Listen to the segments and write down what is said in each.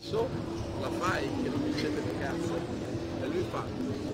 So, la fai che non dicete un cazzo. E lui fa.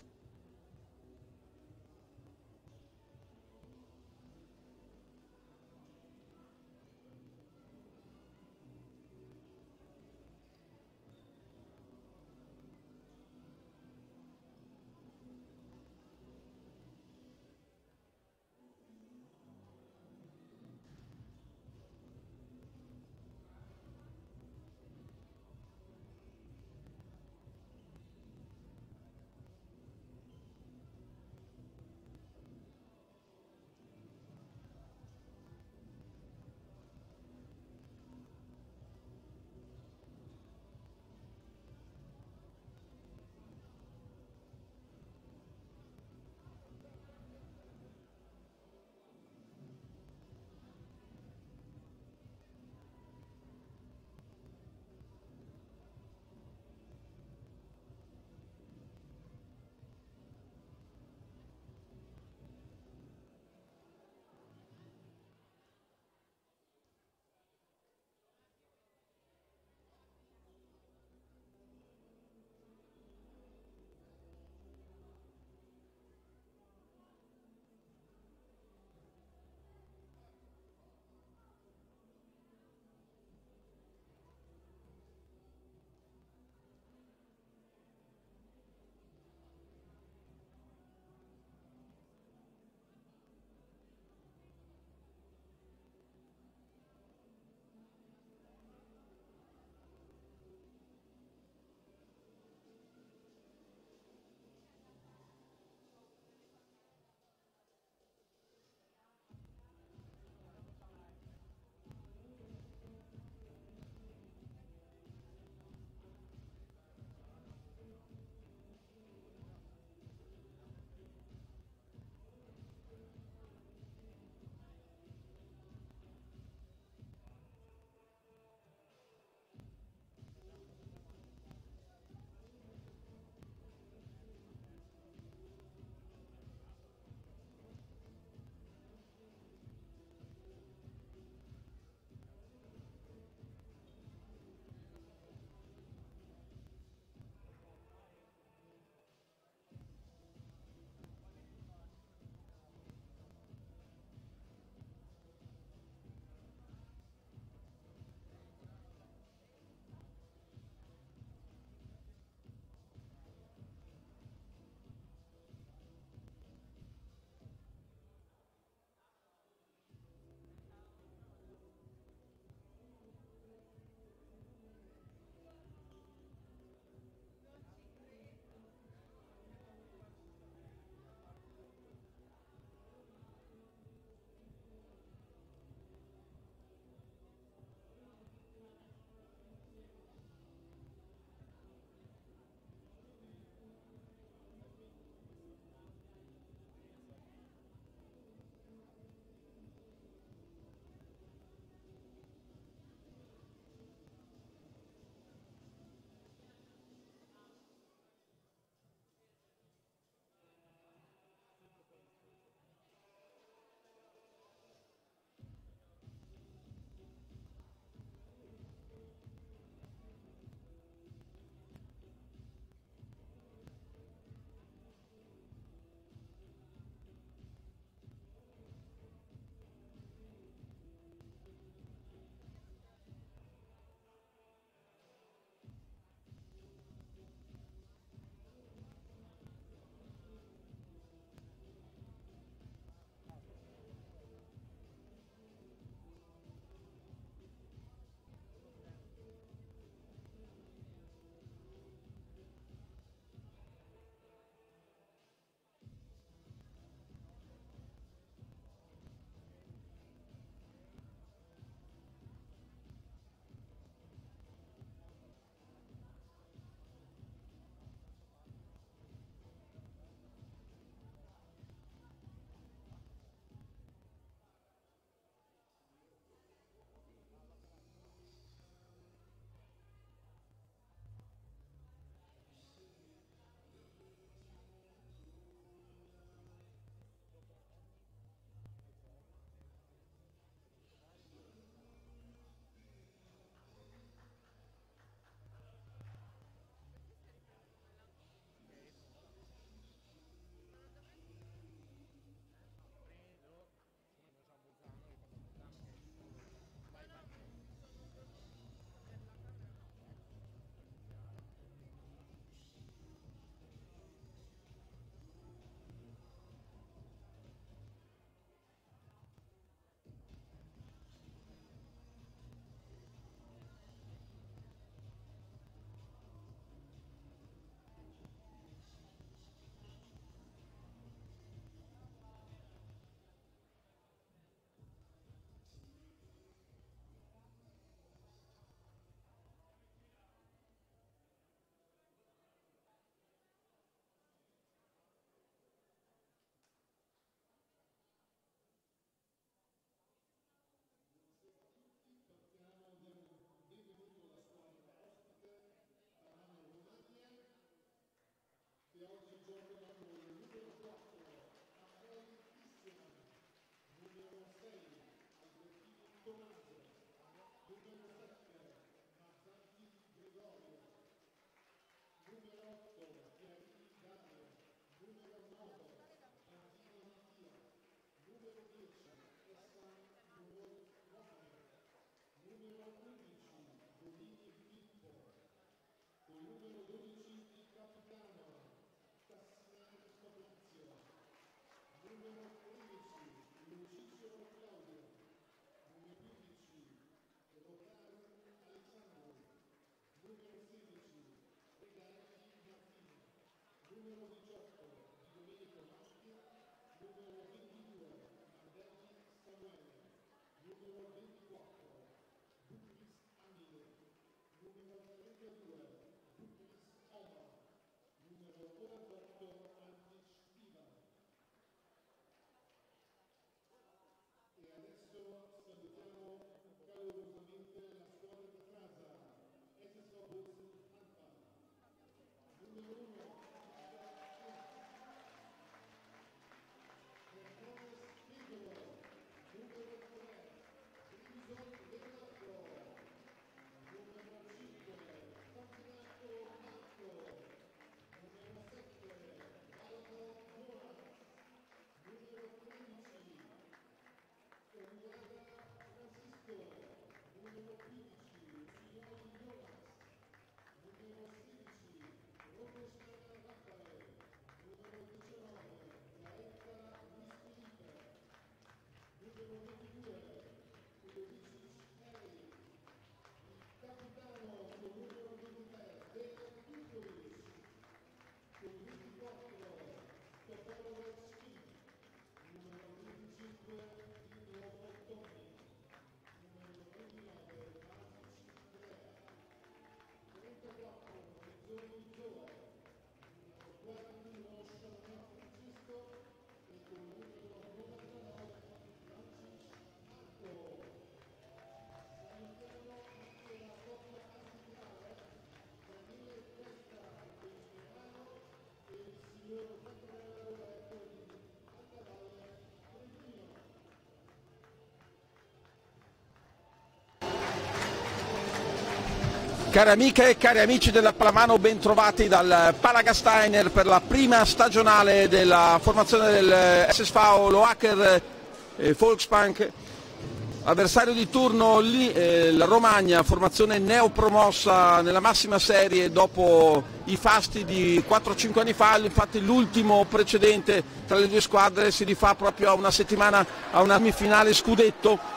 Cari amiche e cari amici della pallamano, ben trovati dal Palagasteiner per la prima stagionale della formazione del SSV Loacker Volksbank. Avversario di turno lì la Romagna, formazione neopromossa nella massima serie dopo i fasti di 4-5 anni fa. Infatti l'ultimo precedente tra le due squadre si rifà proprio a una settimana, a una semifinale scudetto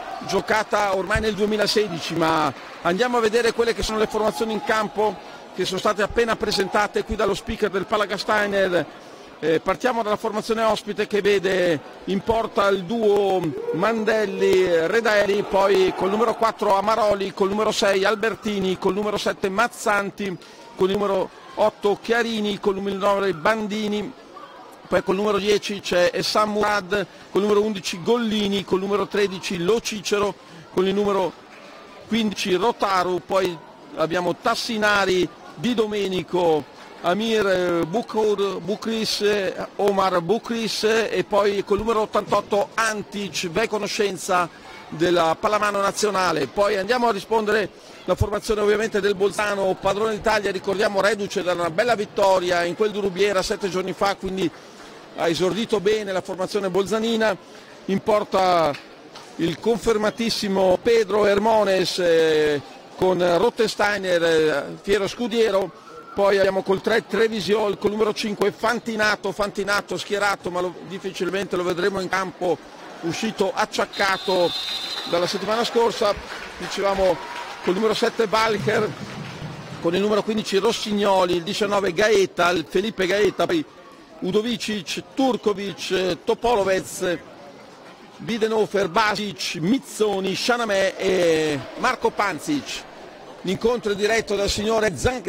giocata ormai nel 2016, ma andiamo a vedere quelle che sono le formazioni in campo che sono state appena presentate qui dallo speaker del Palagasteiner. Partiamo dalla formazione ospite che vede in porta il duo Mandelli-Redaeli, poi col numero 4 Amaroli, col numero 6 Albertini, col numero 7 Mazzanti, col numero 8 Chiarini, col numero 9 Bandini, poi col numero 10 c'è Essam Murad, col numero 11 Gollini, col numero 13 Lo Cicero, con il numero 15 Rotaru, poi abbiamo Tassinari, Di Domenico, Amir Bukris, Omar Bukris e poi col numero 88 Antic, ve conoscenza della pallamano nazionale. Poi andiamo a rispondere la formazione ovviamente del Bolzano, padrone d'Italia, ricordiamo reduce da una bella vittoria in quel di Rubiera 7 giorni fa, quindi ha esordito bene la formazione bolzanina. In porta il confermatissimo Pedro Hermones con Rottensteiner, fiero scudiero. Poi abbiamo col 3 Trevisiol, col numero 5 Fantinato schierato, ma difficilmente lo vedremo in campo, uscito acciaccato dalla settimana scorsa. Dicevamo col numero 7 Balcher, con il numero 15 Rossignoli, il 19 Gaeta, il Felipe Gaeta, poi Udovicic, Turkovic, Topolovec, Bidenhofer, Basic, Mizzoni, Scianamè e Marco Panzic. L'incontro è diretto dai signori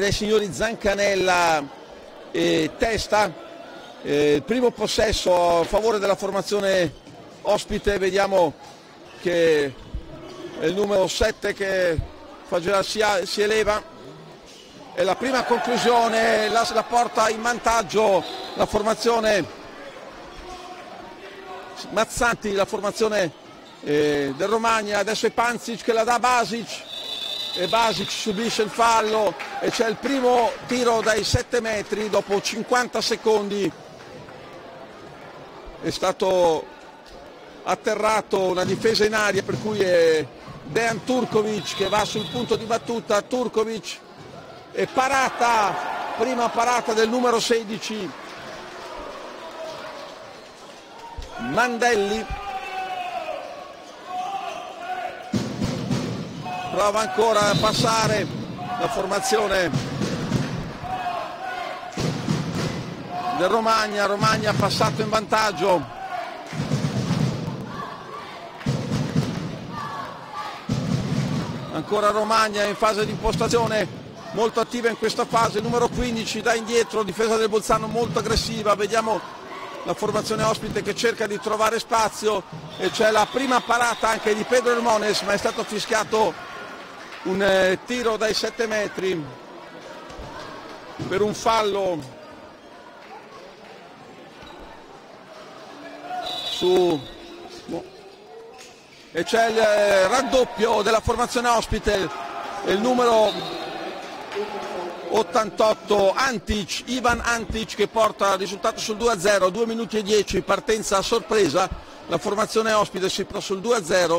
Zancanella e Testa. Il primo possesso a favore della formazione ospite, vediamo che è il numero 7 che si eleva. E la prima conclusione la porta in vantaggio la formazione Mazzanti, la formazione del Romagna. Adesso è Pancic che la dà a Basic e Basic subisce il fallo e c'è il primo tiro dai 7 metri dopo 50 secondi. È stato atterrato, una difesa in aria, per cui è Dejan Turkovic che va sul punto di battuta. Turkovic e parata, prima parata del numero 16 Mandelli. Prova ancora a passare la formazione del Romagna. Romagna passato in vantaggio. Ancora Romagna in fase di impostazione, molto attiva in questa fase. Numero 15 da indietro, difesa del Bolzano molto aggressiva. Vediamo la formazione ospite che cerca di trovare spazio e c'è la prima parata anche di Pedro Hermones, ma è stato fischiato un tiro dai 7 metri per un fallo su... E c'è il raddoppio della formazione ospite, il numero 88 Antic, Ivan Antic, che porta il risultato sul 2-0, 2 minuti e 10, partenza a sorpresa. La formazione ospite si porta sul 2-0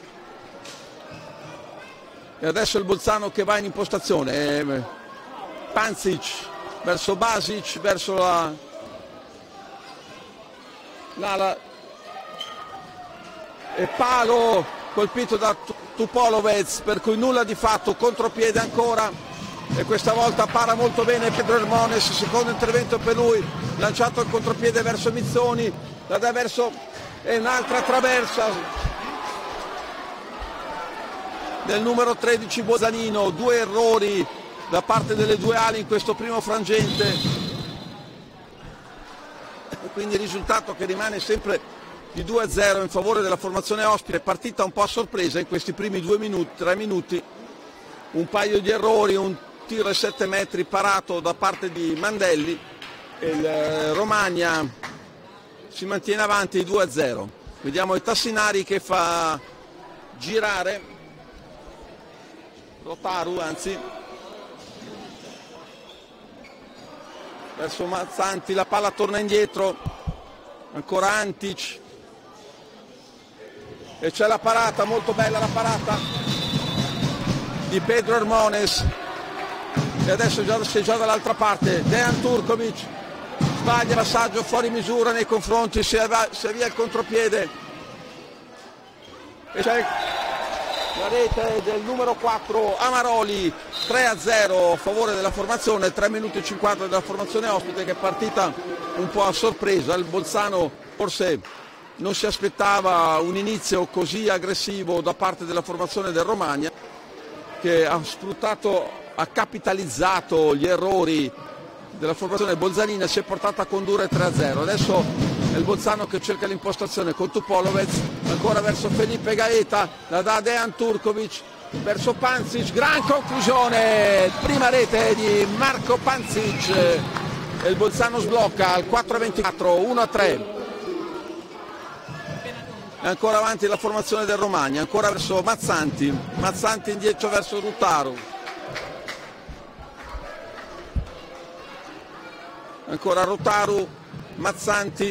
e adesso il Bolzano che va in impostazione. Pancic verso Basic, verso l'ala e palo colpito da Tupolovec, per cui nulla di fatto, contropiede ancora e questa volta para molto bene Pedro Hermones, secondo intervento per lui, lanciato il contropiede verso Mizzoni, la dà verso e un'altra traversa del numero 13 Bolzanino. 2 errori da parte delle due ali in questo primo frangente, quindi il risultato che rimane sempre di 2-0 in favore della formazione ospite. Partita un po' a sorpresa in questi primi 3 minuti, un paio di errori, un tiro ai 7 metri parato da parte di Mandelli e il Romagna si mantiene avanti 2-0. Vediamo i Tassinari che fa girare Rotaru, anzi verso Mazzanti, la palla torna indietro, ancora Antic e c'è la parata, molto bella la parata di Pedro Hermones e adesso sei già dall'altra parte. Dejan Turkovic sbaglia passaggio fuori misura nei confronti, si avvia il contropiede e c'è la rete del numero 4 Amaroli. 3-0 a favore della formazione, 3 minuti e 50 della formazione ospite, che è partita un po' a sorpresa. Il Bolzano forse non si aspettava un inizio così aggressivo da parte della formazione del Romagna, che ha sfruttato, ha capitalizzato gli errori della formazione bolzanina, si è portata a condurre 3-0. Adesso è il Bolzano che cerca l'impostazione con Tupolovec, ancora verso Felipe Gaeta, la dà Dejan Turkovic verso Pancic, gran conclusione, prima rete di Marco Pancic e il Bolzano sblocca al 4-24, 1-3. Ancora avanti la formazione del Romagna, ancora verso Mazzanti, Mazzanti indietro verso Rotaru, ancora Rotaru, Mazzanti,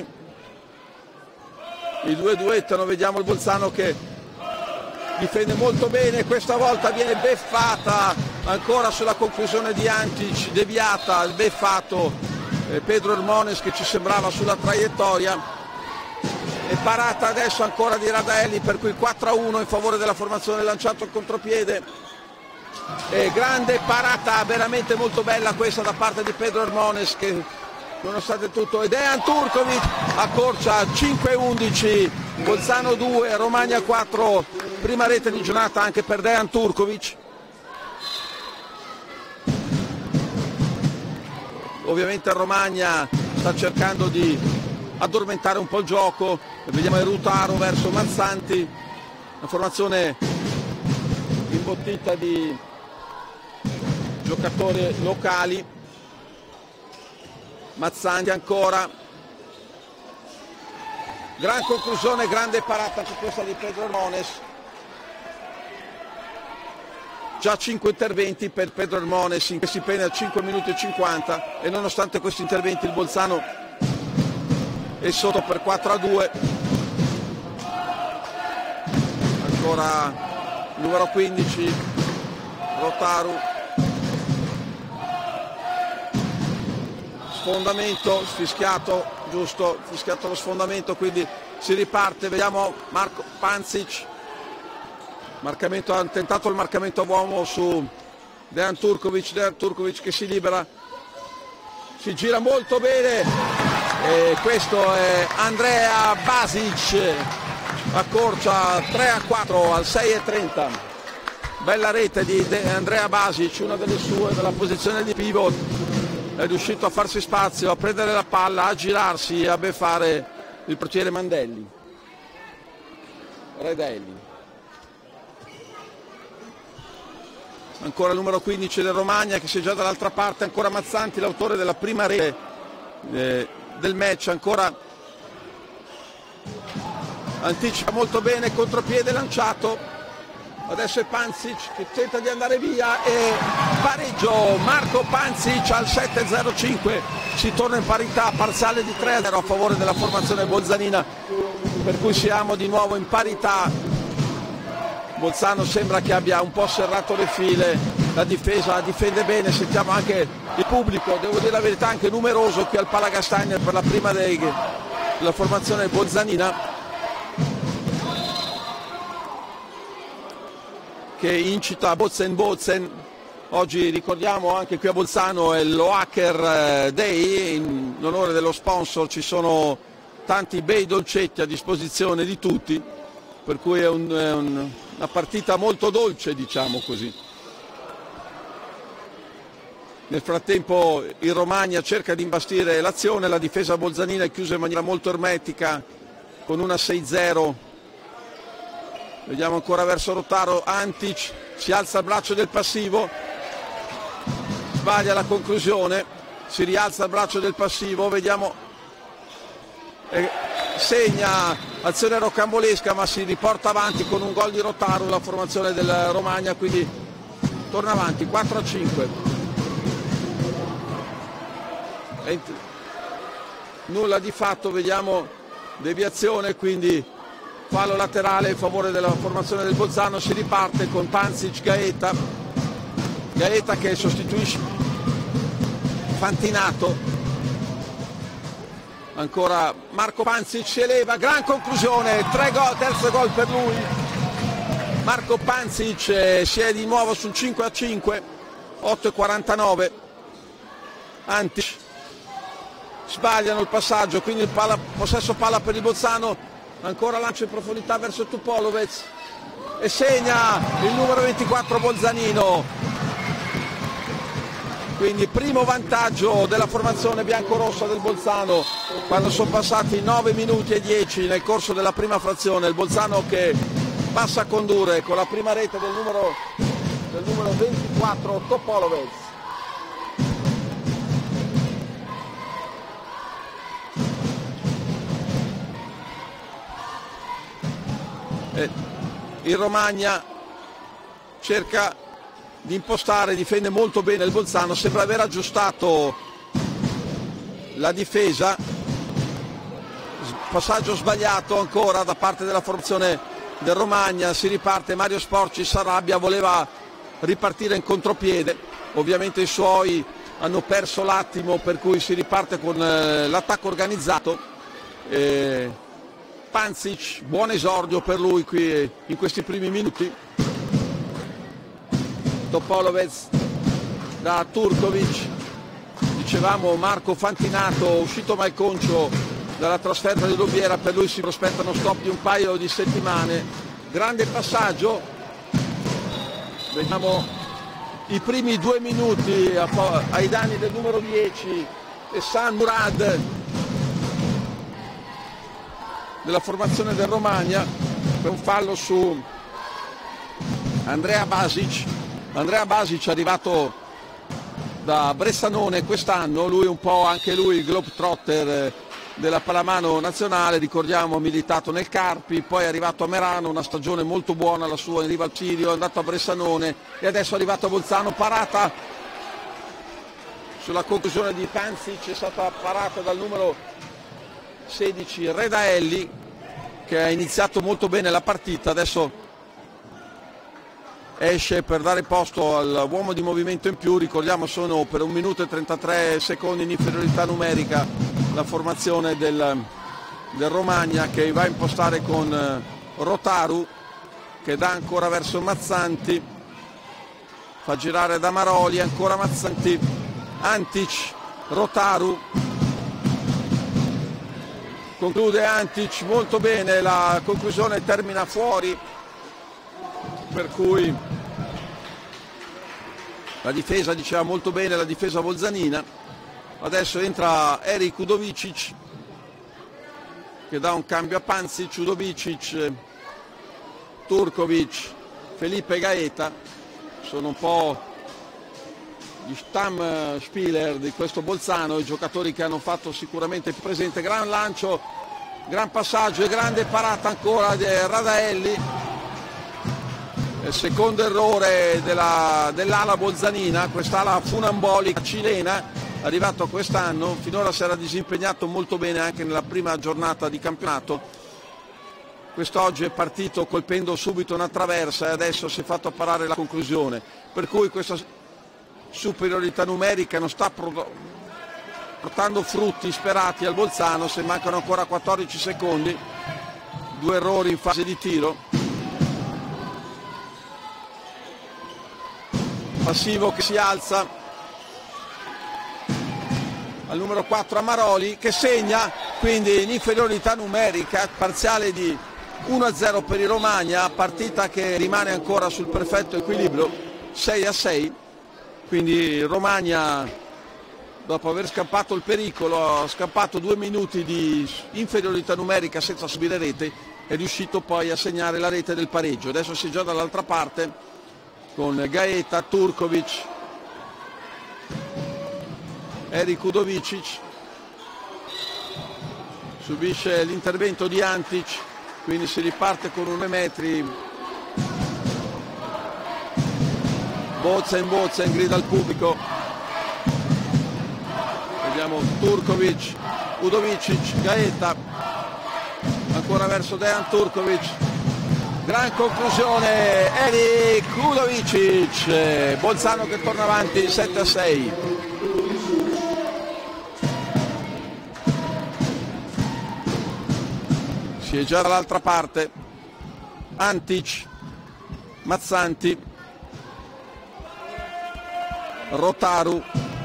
i due duettano. Vediamo il Bolzano che difende molto bene, questa volta viene beffata ancora sulla conclusione di Antic, deviata, il beffato Pedro Hermones che ci sembrava sulla traiettoria. E parata adesso ancora di Radaelli, per cui 4-1 in favore della formazione, lanciato il contropiede e grande parata, veramente molto bella questa da parte di Pedro Hermones, che nonostante tutto, ed Dejan Turkovic accorcia 5-11, Bolzano 2, Romagna 4, prima rete di giornata anche per Dejan Turkovic. Ovviamente il Romagna sta cercando di addormentare un po' il gioco, vediamo il Rotaru verso Mazzanti, una formazione imbottita di giocatori locali. Mazzanti ancora, Gran conclusione, grande parata anche questa di Pedro Hermones. Già 5 interventi per Pedro Hermones in questi appena 5 minuti e 50 e nonostante questi interventi il Bolzano è sotto per 4-2. Ancora numero 15 Rotaru, sfondamento fischiato, giusto, fischiato lo sfondamento, quindi si riparte. Vediamo Marko Pancic, ha tentato il marcamento a uomo su Dejan Turkovic che si libera, si gira molto bene e questo è Andrea Basic, accorcia 3-4 al 6:30. Bella rete di Andrea Basic, una delle sue, dalla posizione di pivot, è riuscito a farsi spazio, a prendere la palla, a girarsi e a beffare il portiere Mandelli, Redelli. Ancora il numero 15 del Romagna che si è già dall'altra parte, ancora Mazzanti, l'autore della prima rete del match, ancora anticipa molto bene, contropiede lanciato, adesso è Pancic che tenta di andare via e pareggio. Marko Pancic al 7:05, si torna in parità parziale di 3-0 a favore della formazione bolzanina, per cui siamo di nuovo in parità. Bolzano sembra che abbia un po' serrato le file, la difesa difende bene, sentiamo anche il pubblico, devo dire la verità, anche numeroso qui al Palagasteiner per la prima della formazione bolzanina, che incita Bozen. Oggi ricordiamo anche qui a Bolzano è lo Hacker Day, in onore dello sponsor ci sono tanti bei dolcetti a disposizione di tutti, per cui è una partita molto dolce, diciamo così. Nel frattempo il Romagna cerca di imbastire l'azione, la difesa bolzanina è chiusa in maniera molto ermetica con una 6-0. Vediamo ancora verso Rotaru, Antic, si alza il braccio del passivo, sbaglia la conclusione, si rialza il braccio del passivo, vediamo, segna azione rocambolesca ma si riporta avanti con un gol di Rotaru la formazione del Romagna, quindi torna avanti 4-5. Nulla di fatto, vediamo deviazione, quindi fallo laterale in favore della formazione del Bolzano, si riparte con Pancic, Gaeta che sostituisce Fantinato. Ancora Marko Pancic si eleva, gran conclusione, 3 gol, terzo gol per lui. Marko Pancic si è di nuovo sul 5-5, 8:49. Antic, sbagliano il passaggio, quindi il possesso palla per il Bolzano, ancora lancio in profondità verso Tupolovec e segna il numero 24 bolzanino. Quindi primo vantaggio della formazione biancorossa del Bolzano quando sono passati 9 minuti e 10 nel corso della prima frazione. Il Bolzano che passa a condurre con la prima rete del numero 24 Topolovec. Il Romagna cerca di impostare, difende molto bene il Bolzano, sembra aver aggiustato la difesa, passaggio sbagliato ancora da parte della formazione del Romagna, si riparte, Mario Sporci si arrabbia, voleva ripartire in contropiede, ovviamente i suoi hanno perso l'attimo per cui si riparte con l'attacco organizzato. Pancic, buon esordio per lui qui in questi primi minuti. Topolovec da Turkovic, dicevamo Marco Fantinato uscito malconcio dalla trasferta di Lubiera, per lui si prospetta uno stop di un paio di settimane. Grande passaggio, vediamo i primi 2 minuti ai danni del numero 10 e San Murad della formazione del Romagna, per un fallo su Andrea Basic. Andrea Basic è arrivato da Bressanone quest'anno, lui un po' anche lui il globetrotter della pallamano nazionale, ricordiamo, ha militato nel Carpi, poi è arrivato a Merano, una stagione molto buona la sua in riva al Sirio, è andato a Bressanone e adesso è arrivato a Bolzano. Parata sulla conclusione di Panzic, è stata parata dal numero 16 Redaelli, che ha iniziato molto bene la partita, adesso esce per dare posto all'uomo di movimento in più. Ricordiamo, sono per 1 minuto e 33 secondi in inferiorità numerica la formazione del Romagna, che va a impostare con Rotaru, che dà ancora verso Mazzanti, fa girare da Maroli, ancora Mazzanti, Antic, Rotaru, conclude Antic molto bene, la conclusione termina fuori, per cui la difesa diceva molto bene, la difesa bolzanina. Adesso entra Erik Udovicic, che dà un cambio a Panzic, Udovicic, Turkovic, Felipe Gaeta, sono un po' gli Stammspieler di questo Bolzano, i giocatori che hanno fatto sicuramente più presente. Gran lancio, gran passaggio e grande parata ancora di Radaelli. Il secondo errore dell'ala bolzanina, quest'ala funambolica cilena, arrivato quest'anno, finora si era disimpegnato molto bene anche nella prima giornata di campionato. Quest'oggi è partito colpendo subito una traversa e adesso si è fatto parare la conclusione, per cui questa superiorità numerica non sta portando frutti sperati al Bolzano, se mancano ancora 14 secondi, 2 errori in fase di tiro. Passivo che si alza al numero 4 Amaroli, che segna, quindi in inferiorità numerica, parziale di 1-0 per il Romagna, partita che rimane ancora sul perfetto equilibrio, 6-6, quindi Romagna, dopo aver scappato il pericolo, ha scappato 2 minuti di inferiorità numerica senza subire rete, è riuscito poi a segnare la rete del pareggio. Adesso si gioca dall'altra parte con Gaeta, Turkovic, Erik Udovicic, subisce l'intervento di Antic, quindi si riparte con 1 metri, Bozen grida al pubblico, vediamo Turkovic, Udovicic, Gaeta, ancora verso Dejan Turkovic, gran conclusione, Erik Udovicic, Bolzano che torna avanti 7-6. Si è già dall'altra parte, Antic, Mazzanti, Rotaru,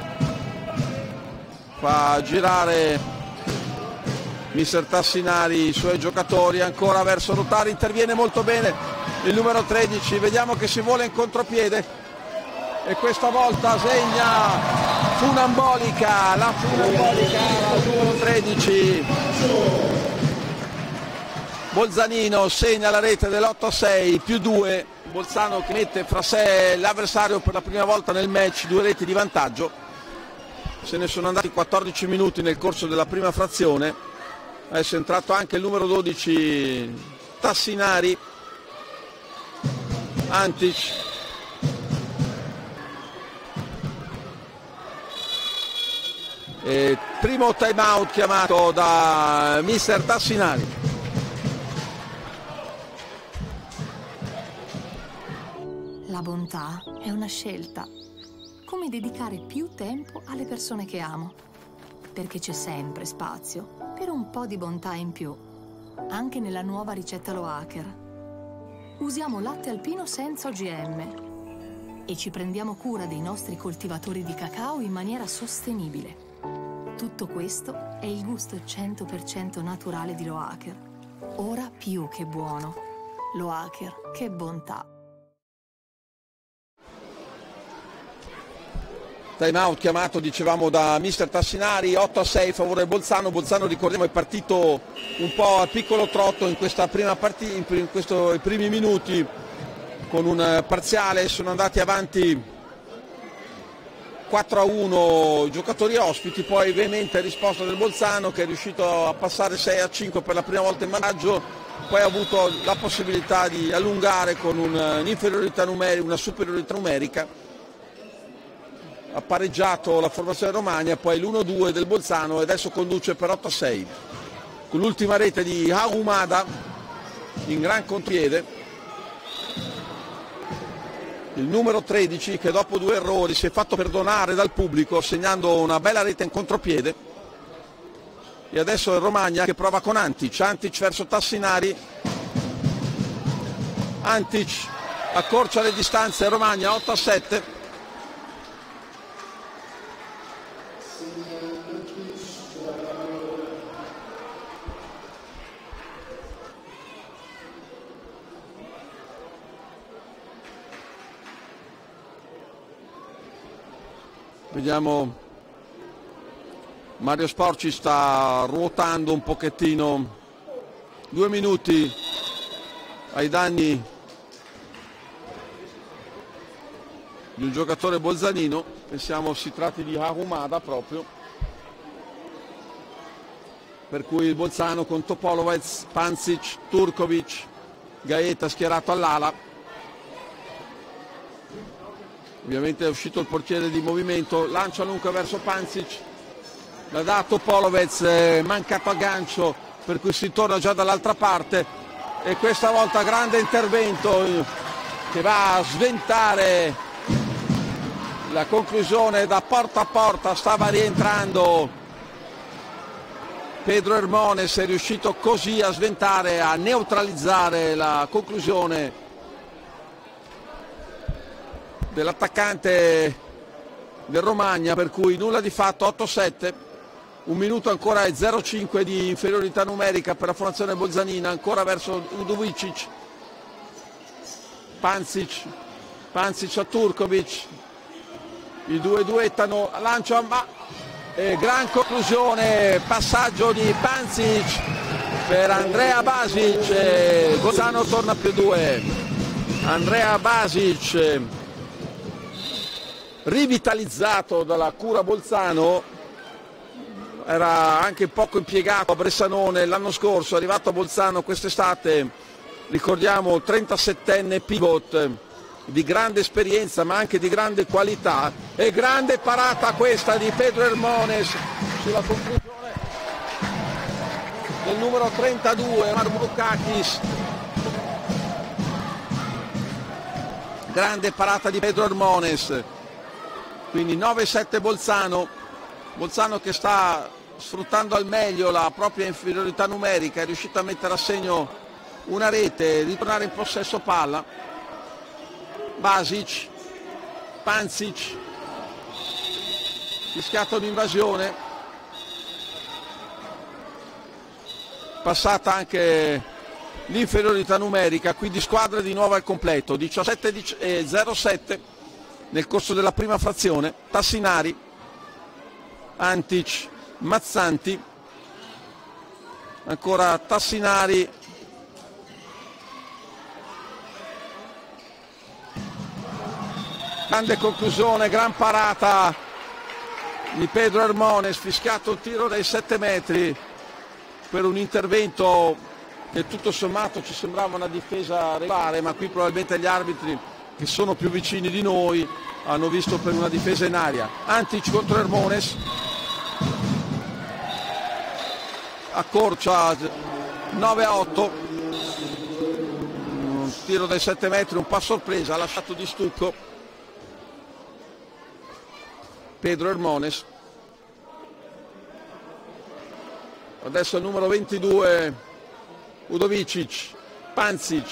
fa girare mister Tassinari i suoi giocatori, ancora verso Rotaru, interviene molto bene il numero 13, vediamo che si vuole in contropiede e questa volta segna funambolica, la funambolica al numero 13. Bolzanino segna la rete dell'8-6 più 2, Bolzano che mette fra sé l'avversario per la prima volta nel match, 2 reti di vantaggio. Se ne sono andati 14 minuti nel corso della prima frazione, adesso è entrato anche il numero 12 Tassinari, Antic, e primo time out chiamato da mister Tassinari. La bontà è una scelta, come dedicare più tempo alle persone che amo, perché c'è sempre spazio per un po' di bontà in più, anche nella nuova ricetta Loacker. Usiamo latte alpino senza OGM e ci prendiamo cura dei nostri coltivatori di cacao in maniera sostenibile. Tutto questo è il gusto 100% naturale di Loacker, ora più che buono. Loacker, che bontà! Time out chiamato, dicevamo, da mister Tassinari, 8-6 favore Bolzano. Bolzano, ricordiamo, è partito un po' al piccolo trotto in questa prima partita, in questi primi minuti con un parziale, sono andati avanti 4-1 i giocatori ospiti, poi veemente risposta del Bolzano che è riuscito a passare 6-5 per la prima volta in vantaggio, poi ha avuto la possibilità di allungare con un'inferiorità numerica, una superiorità numerica, ha pareggiato la formazione Romagna, poi l'1-2 del Bolzano e adesso conduce per 8-6 con l'ultima rete di Ahumada in gran contropiede. Il numero 13 che dopo 2 errori si è fatto perdonare dal pubblico segnando una bella rete in contropiede, e adesso è Romagna che prova con Antic verso Tassinari, Antic accorcia le distanze, Romagna 8-7. Vediamo, Mario Sporci sta ruotando un pochettino, 2 minuti ai danni di un giocatore bolzanino, pensiamo si tratti di Ahumada proprio, per cui il Bolzano con Topolovac, Pancic, Turkovic, Gaeta schierato all'ala. Ovviamente è uscito il portiere di movimento, lancia lunga verso Pancic, l'ha dato Polovec, mancato aggancio, per cui si torna già dall'altra parte, e questa volta grande intervento che va a sventare la conclusione da porta a porta. Stava rientrando Pedro Hermones, è riuscito così a sventare, a neutralizzare la conclusione dell'attaccante del Romagna, per cui nulla di fatto, 8-7, 1 minuto ancora e 0-5 di inferiorità numerica per la formazione bolzanina, ancora verso Udovicic, Pancic a Turkovic, i due duettano, lancia, ma gran conclusione, passaggio di Pancic per Andrea Basic, Bolzano torna più 2, Andrea Basic rivitalizzato dalla cura Bolzano, era anche poco impiegato a Bressanone l'anno scorso, è arrivato a Bolzano quest'estate, ricordiamo 37enne pivot di grande esperienza ma anche di grande qualità, e grande parata questa di Pedro Hermones sulla conclusione del numero 32 Marmoukakis, grande parata di Pedro Hermones. Quindi 9-7 Bolzano che sta sfruttando al meglio la propria inferiorità numerica, è riuscito a mettere a segno una rete, ritornare in possesso palla. Basic, Pancic, rischiato d'invasione, passata anche l'inferiorità numerica, quindi squadra di nuovo al completo, 17-07 nel corso della prima frazione. Tassinari, Antic, Mazzanti, ancora Tassinari, grande conclusione, gran parata di Pedro Hermones, fischiato il tiro dai 7 metri per un intervento che tutto sommato ci sembrava una difesa regolare, ma qui probabilmente gli arbitri, che sono più vicini di noi, hanno visto per una difesa in aria. Antic contro Hermones, accorcia 9-8, un tiro dai 7 metri, un po' a sorpresa, ha lasciato di stucco Pedro Hermones. Adesso il numero 22 Udovicic, Pancic,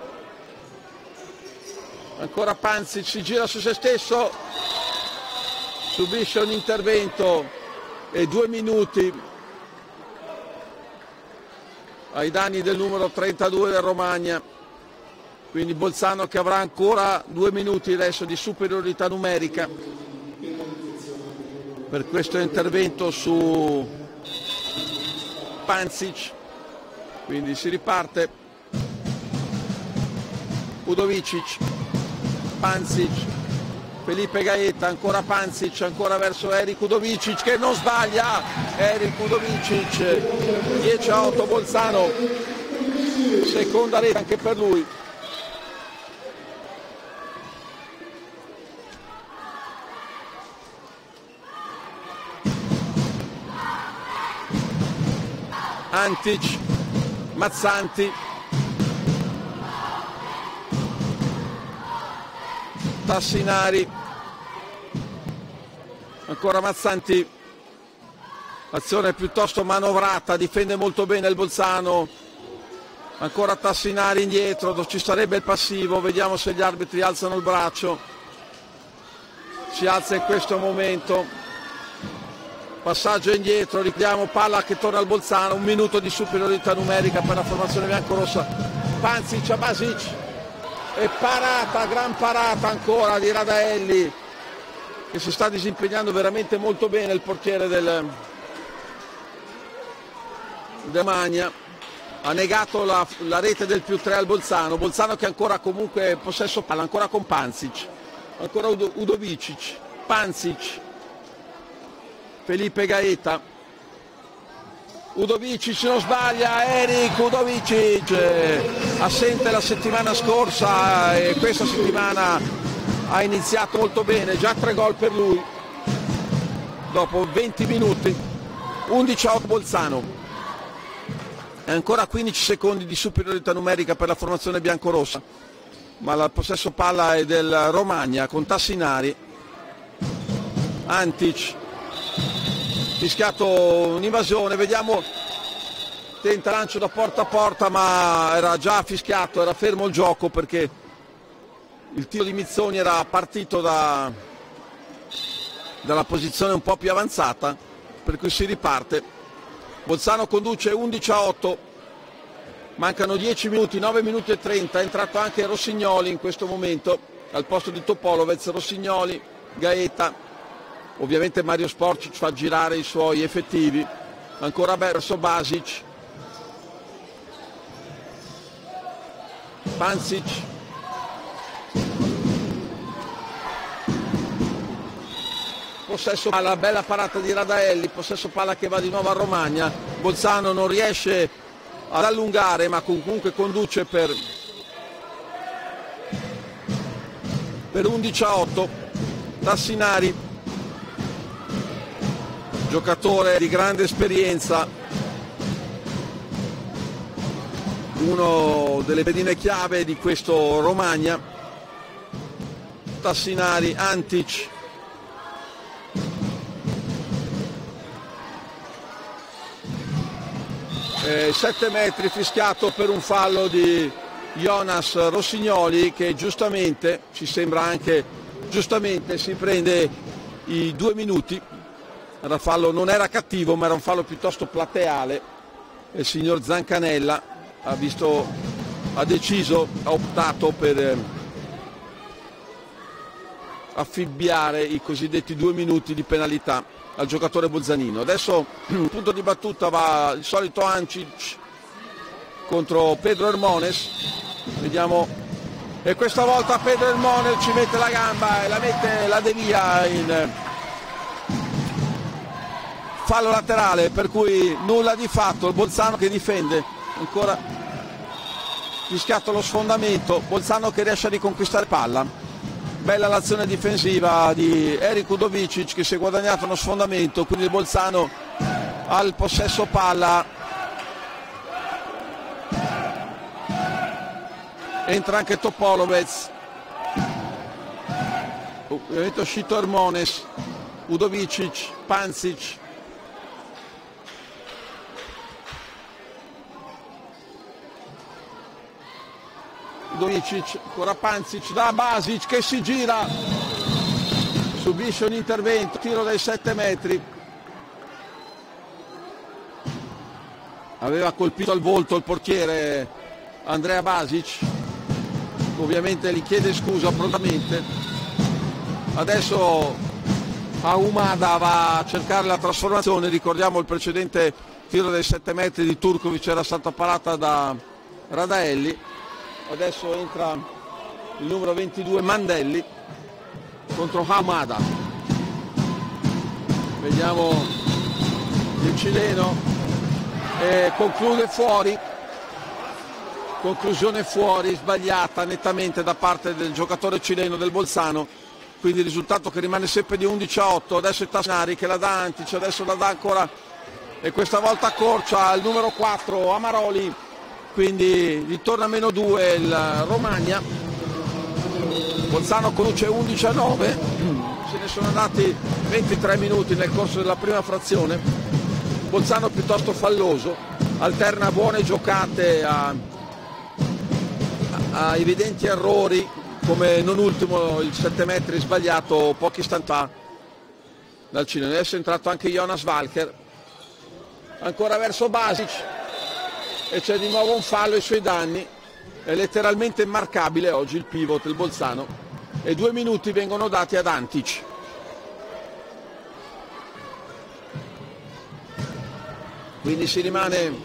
ancora Pancic, si gira su se stesso, subisce un intervento e 2 minuti ai danni del numero 32 del Romagna, quindi Bolzano che avrà ancora 2 minuti adesso di superiorità numerica per questo intervento su Pancic. Quindi si riparte, Udovicic, Pancic, Felipe Gaeta, ancora Pancic, ancora verso Erik Udovicic che non sbaglia. Erik Udovicic, 10-8 Bolzano, seconda rete anche per lui. Antic, Mazzanti, Tassinari, ancora Mazzanti, azione piuttosto manovrata, difende molto bene il Bolzano, ancora Tassinari indietro, ci sarebbe il passivo, vediamo se gli arbitri alzano il braccio, si alza in questo momento. Passaggio indietro, richiamo palla che torna al Bolzano, 1 minuto di superiorità numerica per la formazione biancorossa. Pancic a Basic e parata, gran parata ancora di Radaelli che si sta disimpegnando veramente molto bene, il portiere del Magna. Ha negato la rete del +3 al Bolzano, Bolzano che ancora comunque possesso palla, ancora con Pancic, ancora Udovicic, Pancic, Felipe Gaeta, Udovicic non sbaglia, Erik Udovicic, assente la settimana scorsa e questa settimana ha iniziato molto bene, già 3 gol per lui, dopo 20 minuti, 11-8 Bolzano, e ancora 15 secondi di superiorità numerica per la formazione biancorossa, ma il possesso palla è del Romagna con Tassinari, Antic, fischiato un'invasione, vediamo, tenta lancio da porta a porta ma era già fischiato, era fermo il gioco perché il tiro di Mizzoni era partito dalla posizione un po' più avanzata, per cui si riparte. Bolzano conduce 11-8, mancano 10 minuti, 9 minuti e 30, è entrato anche Rossignoli in questo momento al posto di Topolovec. Rossignoli, Gaeta, ovviamente Mario Sporcic fa girare i suoi effettivi, ancora verso Basic, Pancic, possesso palla, bella parata di Radaelli, possesso palla che va di nuovo a Romagna, Bolzano non riesce ad allungare ma comunque conduce per 11-8, Tassinari, giocatore di grande esperienza, uno delle pedine chiave di questo Romagna. Tassinari, Antic, e 7 metri fischiato per un fallo di Jonas Rossignoli che giustamente, ci sembra anche giustamente, si prende i 2 minuti. Il fallo non era cattivo ma era un fallo piuttosto plateale e il signor Zancanella ha optato per affibbiare i cosiddetti 2 minuti di penalità al giocatore bolzanino. Adesso punto di battuta va il solito Antic contro Pedro Hermones, vediamo, e questa volta Pedro Hermones ci mette la gamba e la devia in fallo laterale, per cui nulla di fatto, il Bolzano che difende, ancora fischiato lo sfondamento, Bolzano che riesce a riconquistare palla, bella l'azione difensiva di Erik Udovicic che si è guadagnato uno sfondamento, quindi il Bolzano ha il possesso palla, entra anche Topolovec, ovviamente uscito Hermones, Udovicic, Pancic, Udovicic, ancora Pancic, da Basic che si gira, subisce un intervento, tiro dai 7 metri, aveva colpito al volto il portiere Andrea Basic, ovviamente gli chiede scusa prontamente. Adesso Ahumada va a cercare la trasformazione, ricordiamo il precedente tiro dai 7 metri di Turkovic era stata parata da Radaelli. Adesso entra il numero 22 Mandelli, contro Hamada. Vediamo il cileno, conclude fuori, conclusione fuori, sbagliata nettamente da parte del giocatore cileno del Bolzano, quindi il risultato che rimane sempre di 11-8. Adesso è Tassinari che la dà Antic, adesso la dà ancora e questa volta accorcia al numero 4 Amaroli, quindi ritorna a -2 il Romagna. Bolzano conduce 11-9, se ne sono andati 23 minuti nel corso della prima frazione. Bolzano piuttosto falloso, alterna buone giocate a evidenti errori, come non ultimo il 7 metri sbagliato pochi istanti fa dal cileno. Adesso è entrato anche Jonas Walker, ancora verso Basic e c'è di nuovo un fallo ai suoi danni. È letteralmente immarcabile oggi il pivot del Bolzano e 2 minuti vengono dati ad Antic. Quindi si rimane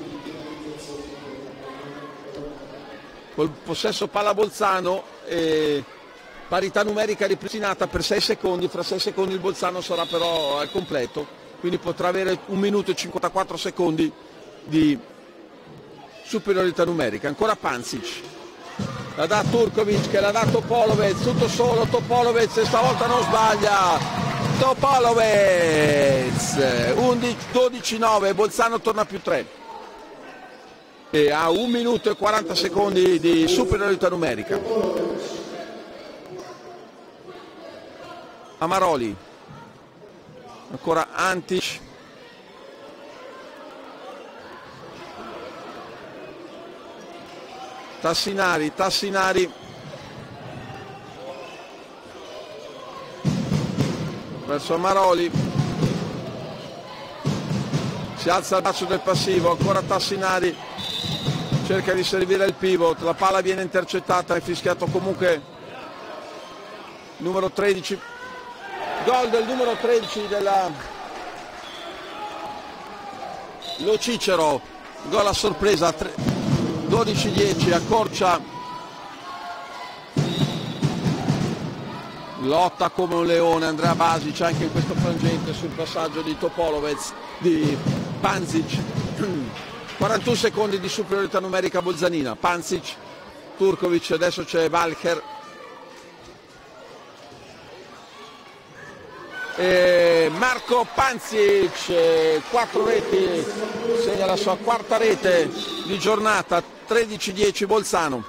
col possesso palla Bolzano e parità numerica ripristinata per 6 secondi. Fra 6 secondi il Bolzano sarà però al completo, quindi potrà avere 1 minuto e 54 secondi di superiorità numerica. Ancora Pancic, la dà Turkovic che l'ha dato Topolovic, tutto solo Topolovic e stavolta non sbaglia. Topolovic 12-9, Bolzano torna a +3 e ha 1 minuto e 40 secondi di superiorità numerica. Amaroli, ancora Antic, Tassinari verso Amaroli, si alza il braccio del passivo, ancora Tassinari cerca di servire il pivot, la palla viene intercettata, è fischiato comunque numero 13, gol del numero 13 della Lo Cicero, gol a sorpresa, 12-10, accorcia, lotta come un leone Andrea Basic anche in questo frangente sul passaggio di Topolovic, di Pancic. 41 secondi di superiorità numerica bolzanina. Pancic, Turkovic, adesso c'è Walker e Marco Pancic, 4 reti, segna la sua quarta rete di giornata. 13-10 Bolzano.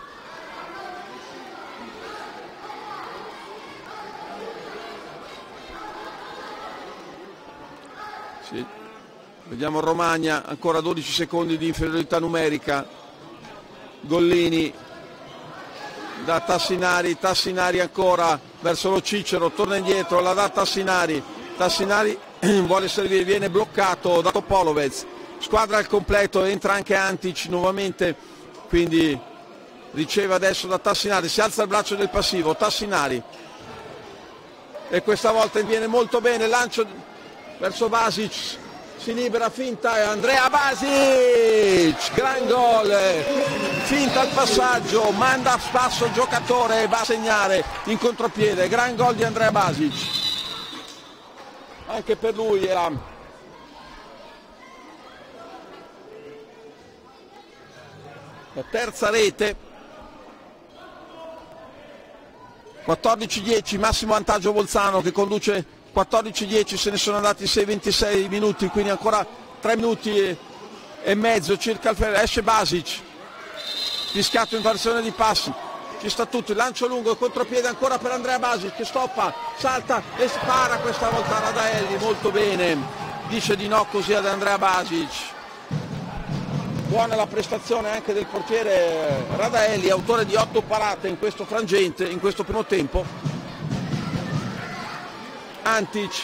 Sì. Vediamo Romagna, ancora 12 secondi di inferiorità numerica. Gollini da Tassinari, Tassinari ancora verso Lo Cicero, torna indietro, la dà Tassinari, Tassinari vuole servire, viene bloccato da Topolovic, squadra al completo, entra anche Antic nuovamente, quindi riceve adesso da Tassinari, si alza il braccio del passivo, Tassinari e questa volta viene molto bene, lancio verso Basic, si libera, finta e Andrea Basic, gran gol, finta il passaggio, manda a spasso il giocatore e va a segnare in contropiede, gran gol di Andrea Basic, anche per lui era la terza rete. 14-10, massimo vantaggio Bolzano che conduce 14-10, se ne sono andati 6-26 minuti, quindi ancora 3 minuti e mezzo circa. Esce Basic, fischiato in versione di passi, ci sta tutto, il lancio lungo, contropiede ancora per Andrea Basic che stoppa, salta e spara questa volta a Radaelli, molto bene, dice di no così ad Andrea Basic. Buona la prestazione anche del portiere Radaelli, autore di 8 parate in questo frangente, in questo primo tempo. Antic,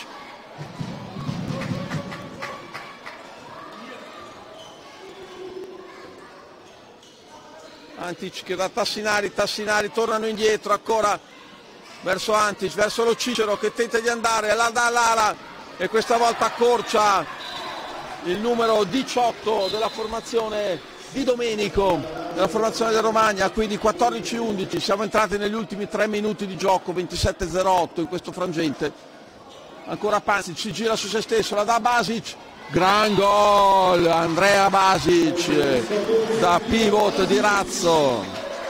Antic che da Tassinari, Tassinari tornano indietro ancora verso Antic, verso Lo Cicero che tenta di andare, la dà Lara e questa volta accorcia il numero 18 della formazione Di Domenico nella formazione del Romagna, quindi 14-11, siamo entrati negli ultimi 3 minuti di gioco, 27-08 in questo frangente. Ancora Pansic, si gira su se stesso, la dà Basic, gran gol, Andrea Basic da pivot di razzo.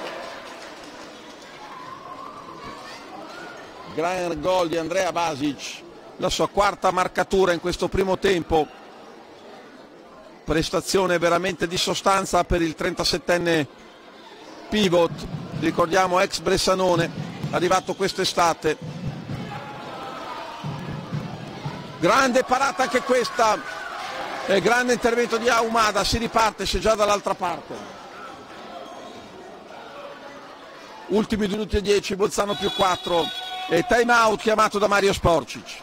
Gran gol di Andrea Basic, la sua quarta marcatura in questo primo tempo. Prestazione veramente di sostanza per il 37enne pivot, ricordiamo ex Bressanone, arrivato quest'estate. Grande parata anche questa, grande intervento di Ahumada, si riparte, si è già dall'altra parte. Ultimi 2 minuti e 10, Bolzano più 4 e time out chiamato da Mario Sporcic.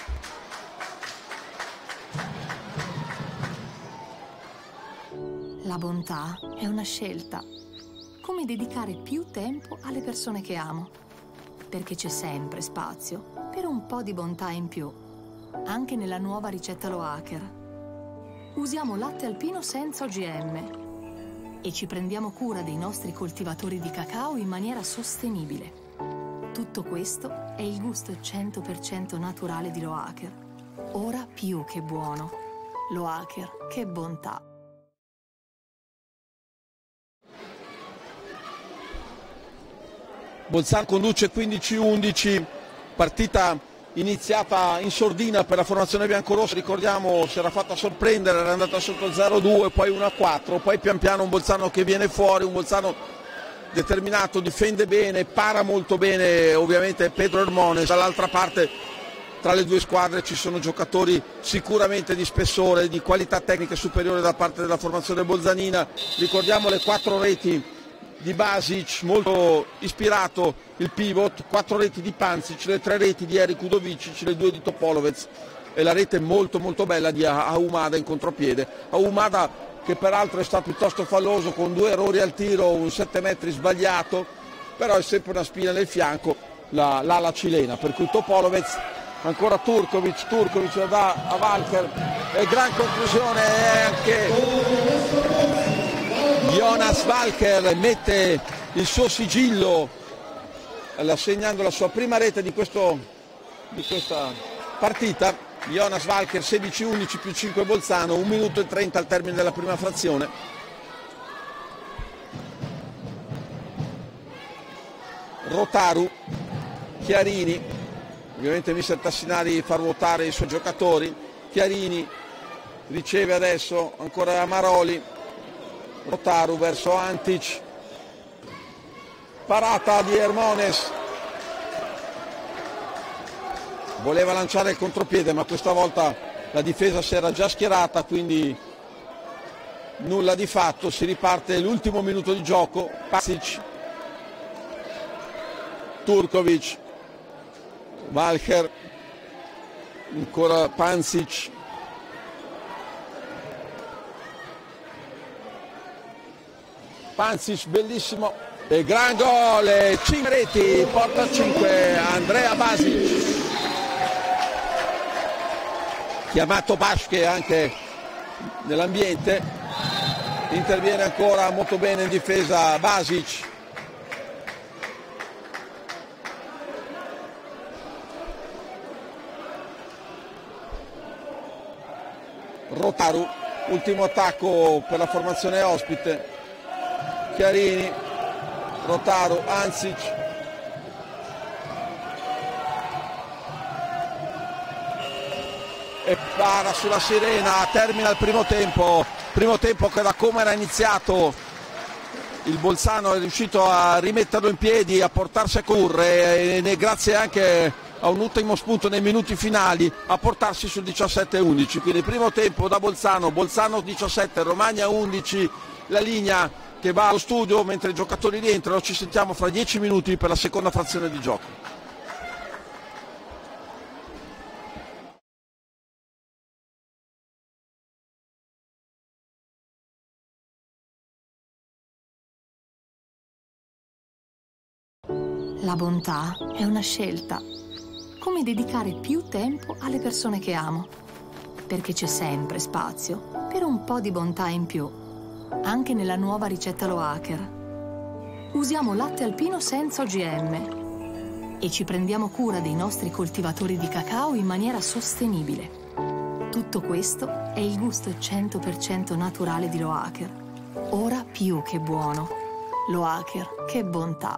La bontà è una scelta, come dedicare più tempo alle persone che amo, perché c'è sempre spazio per un po' di bontà in più, anche nella nuova ricetta Loacker. Usiamo latte alpino senza OGM e ci prendiamo cura dei nostri coltivatori di cacao in maniera sostenibile. Tutto questo è il gusto 100% naturale di Loacker. Ora più che buono. Loacker, che bontà! Bolzano conduce 15-11, partita iniziata in sordina per la formazione biancorossa, ricordiamo si era fatta sorprendere, era andata sotto 0-2, poi 1-4, poi pian piano un Bolzano che viene fuori, un Bolzano determinato, difende bene, para molto bene ovviamente Pedro Hermones, dall'altra parte tra le due squadre ci sono giocatori sicuramente di spessore, di qualità tecnica superiore da parte della formazione bolzanina, ricordiamo le 4 reti di Basic, molto ispirato il pivot, 4 reti di Pansic, le 3 reti di Eric Udovicic, le 2 di Topolovic e la rete molto bella di Ahumada in contropiede. Ahumada che peraltro è stato piuttosto falloso con 2 errori al tiro, un 7 metri sbagliato, però è sempre una spina nel fianco l'ala cilena, per cui Topolovic, ancora Turkovic la dà a Walker e gran conclusione anche Jonas Walker mette il suo sigillo assegnando la sua prima rete di questa partita. Jonas Walker 16-11 più 5 Bolzano, 1 minuto e 30 al termine della prima frazione. Rotaru, Chiarini, ovviamente mister Tassinari fa ruotare i suoi giocatori. Chiarini riceve adesso ancora Amaroli, Rotaru verso Antic, parata di Hermones, voleva lanciare il contropiede ma questa volta la difesa si era già schierata, quindi nulla di fatto, si riparte l'ultimo minuto di gioco. Pansic, Turkovic, Walker, ancora Pansic, Pansic bellissimo e gran gol, 5 reti, porta a 5 Andrea Basic, chiamato Basche anche nell'ambiente, interviene ancora molto bene in difesa Basic. Rotaru, ultimo attacco per la formazione ospite. Chiarini, Rotaru, Ansic, e para sulla sirena, termina il primo tempo che da come era iniziato il Bolzano è riuscito a rimetterlo in piedi, a portarsi a correre e grazie anche a un ultimo spunto nei minuti finali a portarsi sul 17-11, quindi primo tempo da Bolzano 17, Romagna 11, la linea che va allo studio mentre i giocatori rientrano. Ci sentiamo fra 10 minuti per la seconda frazione di gioco. La bontà è una scelta, come dedicare più tempo alle persone che amo, perché c'è sempre spazio per un po' di bontà in più, anche nella nuova ricetta Loacker. Usiamo latte alpino senza OGM e ci prendiamo cura dei nostri coltivatori di cacao in maniera sostenibile. Tutto questo è il gusto 100% naturale di Loacker. Ora più che buono. Loacker, che bontà!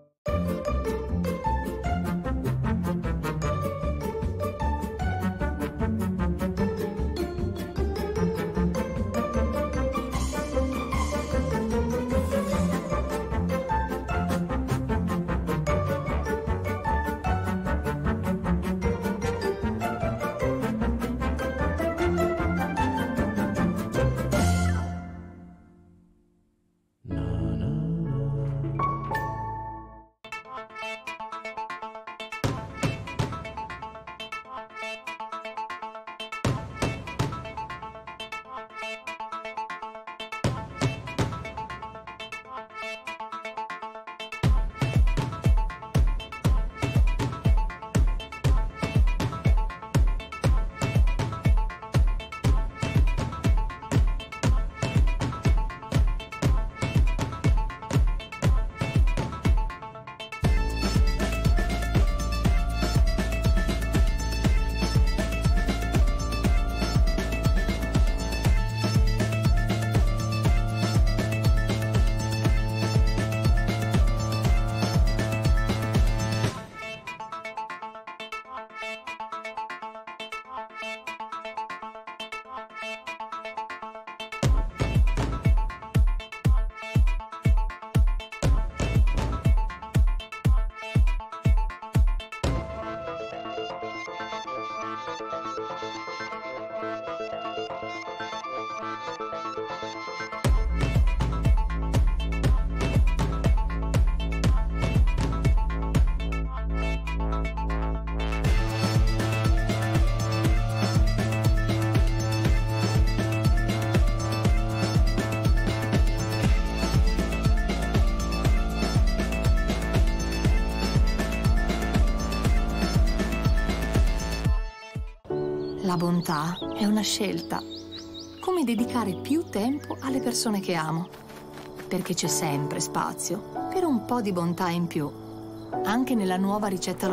La bontà è una scelta, come dedicare più tempo alle persone che amo, perché c'è sempre spazio per un po' di bontà in più, anche nella nuova ricetta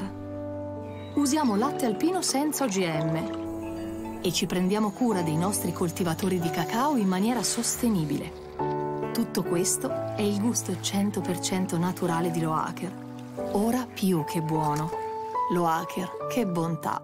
Loacker. Usiamo latte alpino senza OGM e ci prendiamo cura dei nostri coltivatori di cacao in maniera sostenibile. Tutto questo è il gusto 100% naturale di Loacker. Ora più che buono. Loacker, che bontà!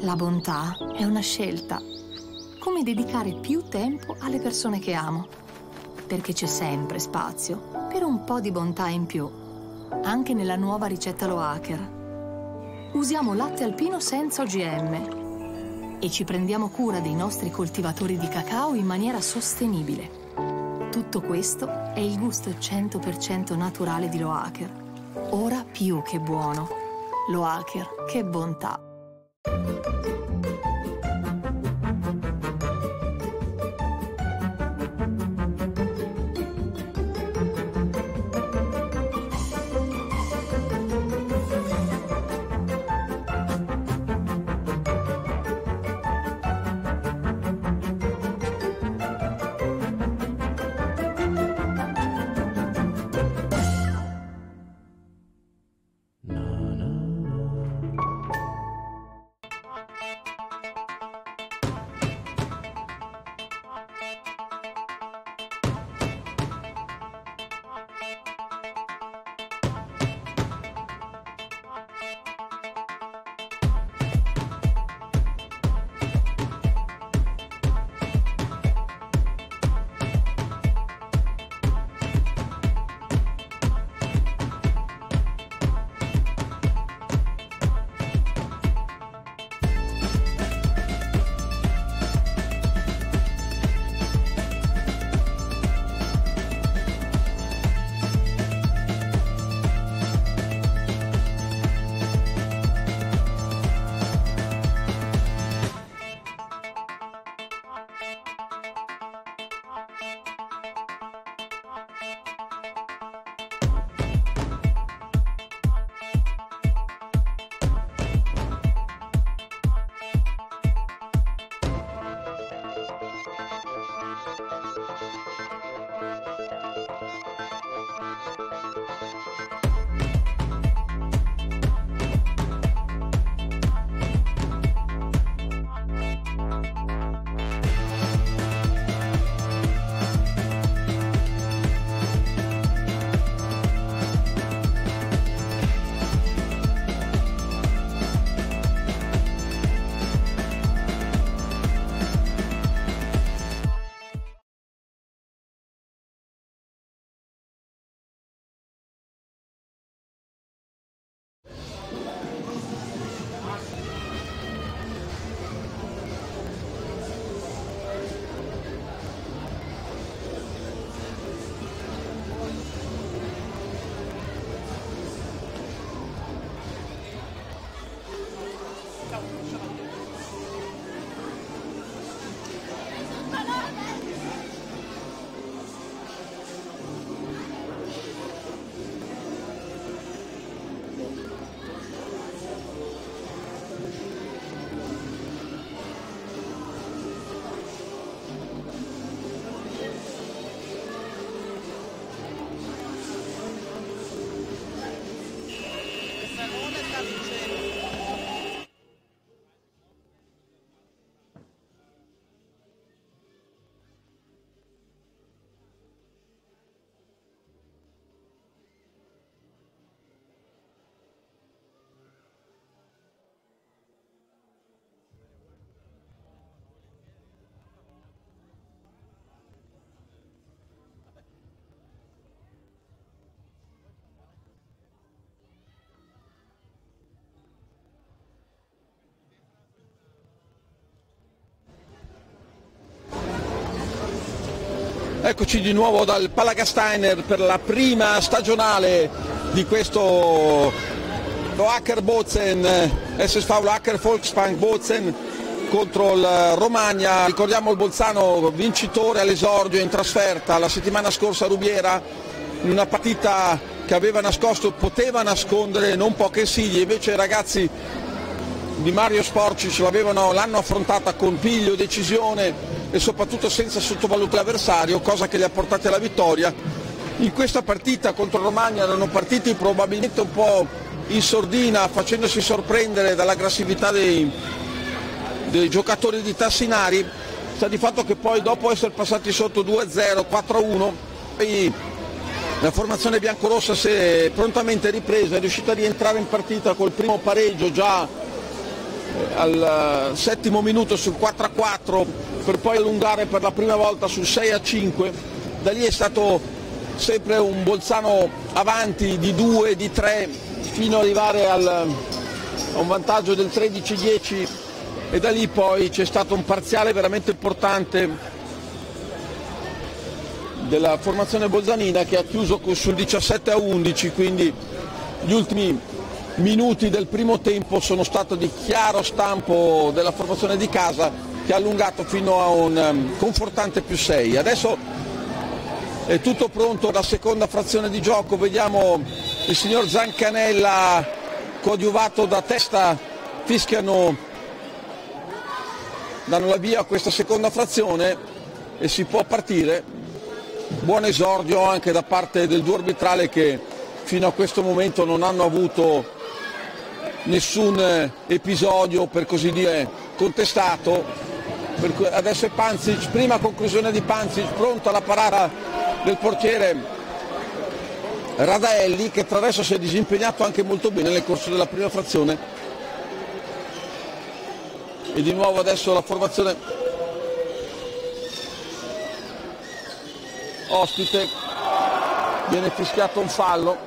La bontà è una scelta, come dedicare più tempo alle persone che amo, perché c'è sempre spazio per un po' di bontà in più, anche nella nuova ricetta Loacker. Usiamo latte alpino senza OGM e ci prendiamo cura dei nostri coltivatori di cacao in maniera sostenibile. Tutto questo è il gusto 100% naturale di Loacker, ora più che buono. Loacker, che bontà! Eccoci di nuovo dal Palagasteiner per la prima stagionale di questo Loacker Bozen, SSV Loacker Volksbank Bozen contro il Romagna. Ricordiamo il Bolzano vincitore all'esordio in trasferta la settimana scorsa a Rubiera, in una partita che aveva nascosto, poteva nascondere non poche insidie, invece i ragazzi di Mario Sporcic l'hanno affrontata con piglio, decisione e soprattutto senza sottovalutare l'avversario, cosa che li ha portati alla vittoria. In questa partita contro il Romagna erano partiti probabilmente un po' in sordina, facendosi sorprendere dall'aggressività dei giocatori di Tassinari. Sta di fatto che poi dopo essere passati sotto 2-0, 4-1, la formazione biancorossa si è prontamente ripresa, è riuscita a rientrare in partita col primo pareggio già al 7° minuto sul 4-4 per poi allungare per la prima volta sul 6-5. Da lì è stato sempre un Bolzano avanti di 2, di 3 fino ad arrivare a un vantaggio del 13-10, e da lì poi c'è stato un parziale veramente importante della formazione bolzanina che ha chiuso sul 17-11, quindi gli ultimi minuti del primo tempo sono stati di chiaro stampo della formazione di casa, che ha allungato fino a un confortante +6. Adesso è tutto pronto, la seconda frazione di gioco, vediamo il signor Zancanella coadiuvato da Testa, fischiano, danno la via a questa seconda frazione e si può partire. Buon esordio anche da parte del duo arbitrale, che fino a questo momento non hanno avuto nessun episodio per così dire contestato. Adesso è Pancic, prima conclusione di Pancic, pronta la parata del portiere Radaelli, che tra adesso si è disimpegnato anche molto bene nel corso della prima frazione. E di nuovo adesso la formazione ospite, viene fischiato un fallo.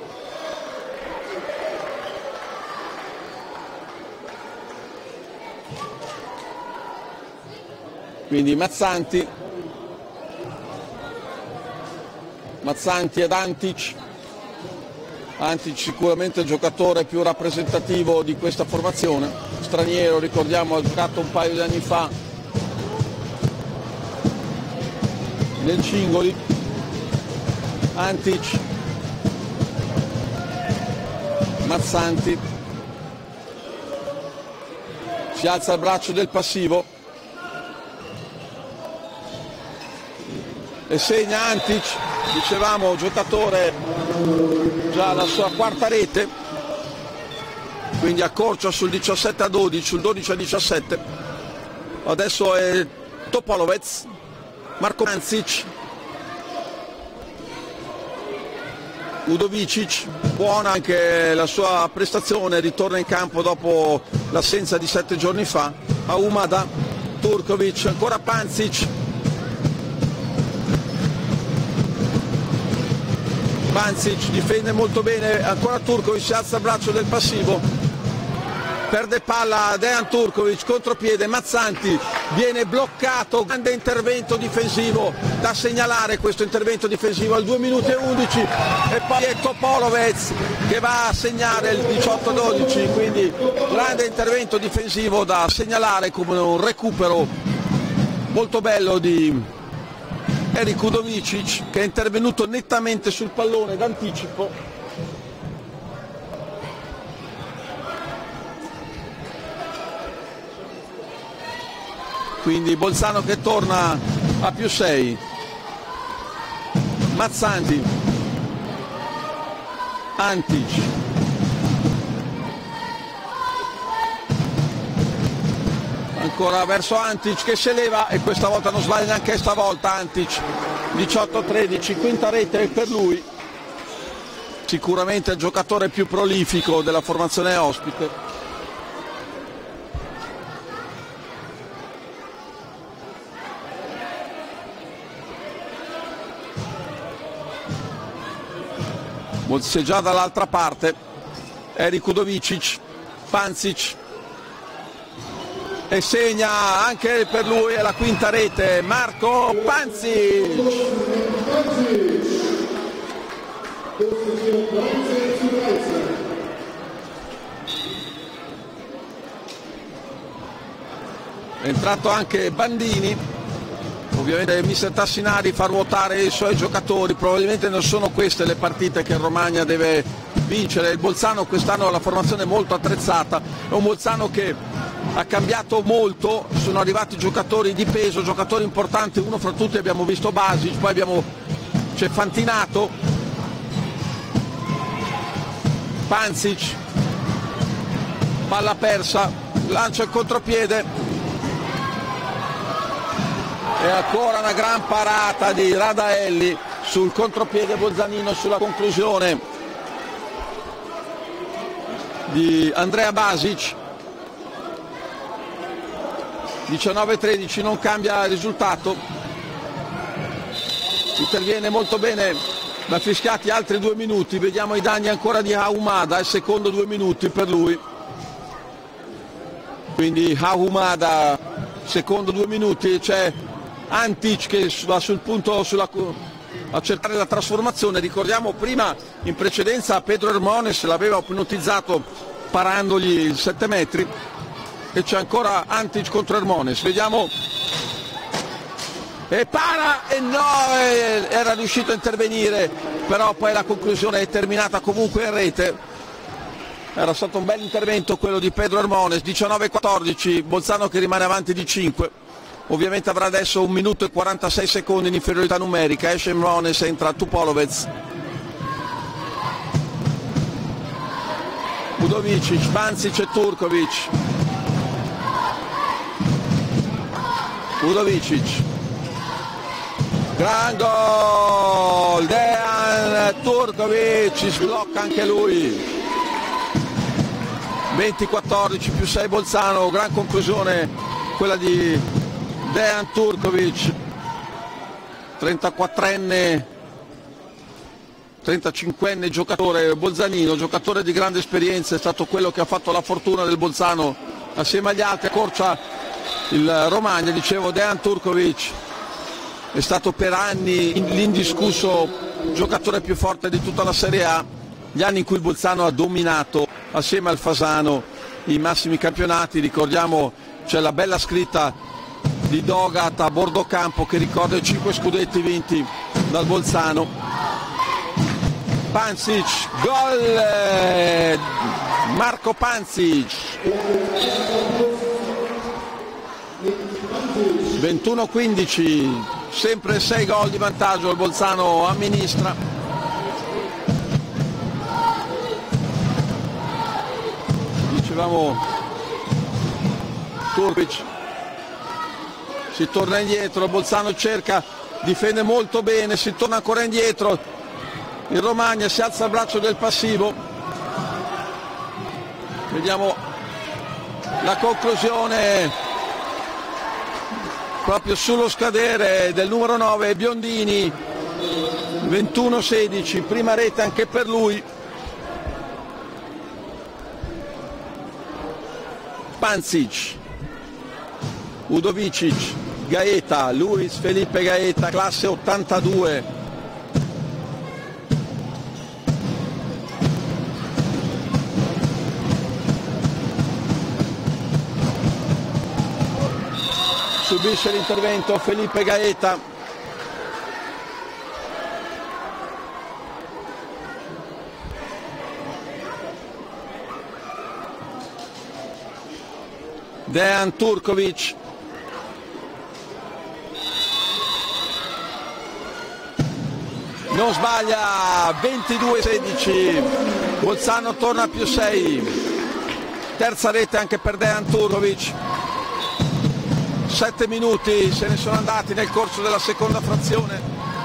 Quindi Mazzanti ed Antic. Antic sicuramente il giocatore più rappresentativo di questa formazione, straniero, ricordiamo, ha giocato un paio di anni fa nel Cingoli. Antic, Mazzanti, si alza il braccio del passivo e segna Antic, dicevamo giocatore già alla sua quarta rete, quindi accorcia sul 17-12, sul 12-17. Adesso è Topolovec, Marko Pancic, Udovicic, buona anche la sua prestazione, ritorna in campo dopo l'assenza di 7 giorni fa. Aumada, Turkovic, ancora Pancic. Pancic difende molto bene, ancora Turkovic, si alza il braccio del passivo, perde palla Dejan Turkovic, contropiede, Mazzanti viene bloccato, grande intervento difensivo da segnalare, questo intervento difensivo al 2 minuti e 11, e poi è Topolovec che va a segnare il 18-12, quindi grande intervento difensivo da segnalare come un recupero molto bello di Erik Udovicic, che è intervenuto nettamente sul pallone d'anticipo. Quindi Bolzano che torna a +6. Mazzanti, Antic, ancora verso Antic che si eleva e questa volta non sbaglia neanche stavolta Antic. 18-13, quinta rete per lui, sicuramente il giocatore più prolifico della formazione ospite. Se già dall'altra parte Erik Udovicic, Pancic, e segna anche per lui la quinta rete Marko Pancic. È entrato anche Bandini, ovviamente il mister Tassinari fa ruotare i suoi giocatori, probabilmente non sono queste le partite che il Romagna deve vincere. Il Bolzano quest'anno ha la formazione molto attrezzata, è un Bolzano che ha cambiato molto, sono arrivati giocatori di peso, giocatori importanti, uno fra tutti abbiamo visto Basic, poi c'è Fantinato, Pancic, palla persa, lancia il contropiede e ancora una gran parata di Radaelli sul contropiede bolzanino sulla conclusione di Andrea Basic. 19-13, non cambia il risultato. Interviene molto bene, da fischiati altri 2 minuti, vediamo i danni ancora di Ahumada, il secondo 2 minuti per lui. Quindi Ahumada, secondo 2 minuti, c'è Antic che va sul punto a cercare la trasformazione. Ricordiamo prima, in precedenza, Pedro Hermones l'aveva ipnotizzato parandogli il 7 metri, e c'è ancora Antic contro Hermones. Vediamo, e para, e no, era riuscito a intervenire, però poi la conclusione è terminata comunque in rete. Era stato un bel intervento quello di Pedro Hermones. 19-14, Bolzano che rimane avanti di 5. Ovviamente avrà adesso 1 minuto e 46 secondi in inferiorità numerica. Esce Hermones, entra Tupolovec. Udovicic, Bancic e Turkovic. Udovicic. Gran gol, Dejan Turkovic, sblocca anche lui. 20-14 più 6 Bolzano, gran conclusione quella di Dejan Turkovic, 34enne, 35enne giocatore bolzanino, giocatore di grande esperienza, è stato quello che ha fatto la fortuna del Bolzano assieme agli altri. Accorcia il Romagna, dicevo, Dejan Turkovic è stato per anni l'indiscusso giocatore più forte di tutta la Serie A, gli anni in cui il Bolzano ha dominato assieme al Fasano i massimi campionati. Ricordiamo, c'è la bella scritta di Dogat a bordo campo che ricorda i 5 scudetti vinti dal Bolzano. Pancic, gol, Marco Pancic. 21-15, sempre 6 gol di vantaggio, il Bolzano amministra. Dicevamo, Turkovic, si torna indietro, il Bolzano cerca, difende molto bene, si torna ancora indietro, il Romagna si alza il braccio del passivo. Vediamo la conclusione proprio sullo scadere del numero 9 Biondini. 21-16, prima rete anche per lui. Pancic, Udovicic, Gaeta, Luis Felipe Gaeta, classe 82. Subisce l'intervento Felipe Gaeta. Dejan Turkovic. Non sbaglia, 22-16, Bolzano torna a più 6. Terza rete anche per Dejan Turkovic. 7 minuti se ne sono andati nel corso della seconda frazione.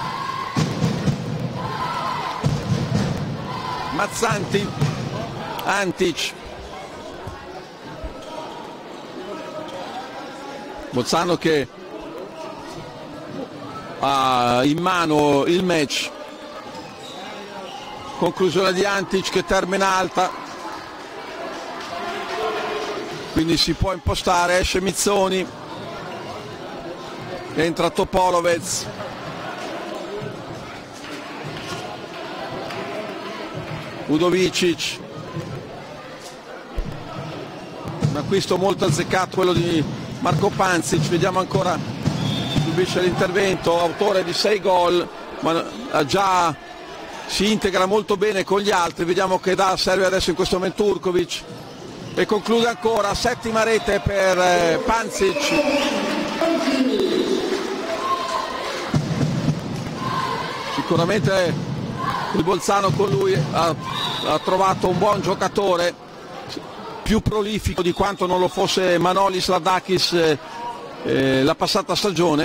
Mazzanti, Antic. Bolzano che ha in mano il match. Conclusione di Antic che termina alta. Quindi si può impostare, esce Mizzoni. Entra Topolovec. Udovicic. Un acquisto molto azzeccato quello di Marco Pancic. Vediamo ancora, subisce l'intervento, autore di 6 gol, ma già si integra molto bene con gli altri. Vediamo che serve adesso in questo momento Turkovic e conclude ancora, settima rete per Pancic. Sicuramente il Bolzano con lui ha trovato un buon giocatore, più prolifico di quanto non lo fosse Manolis Ladakis la passata stagione.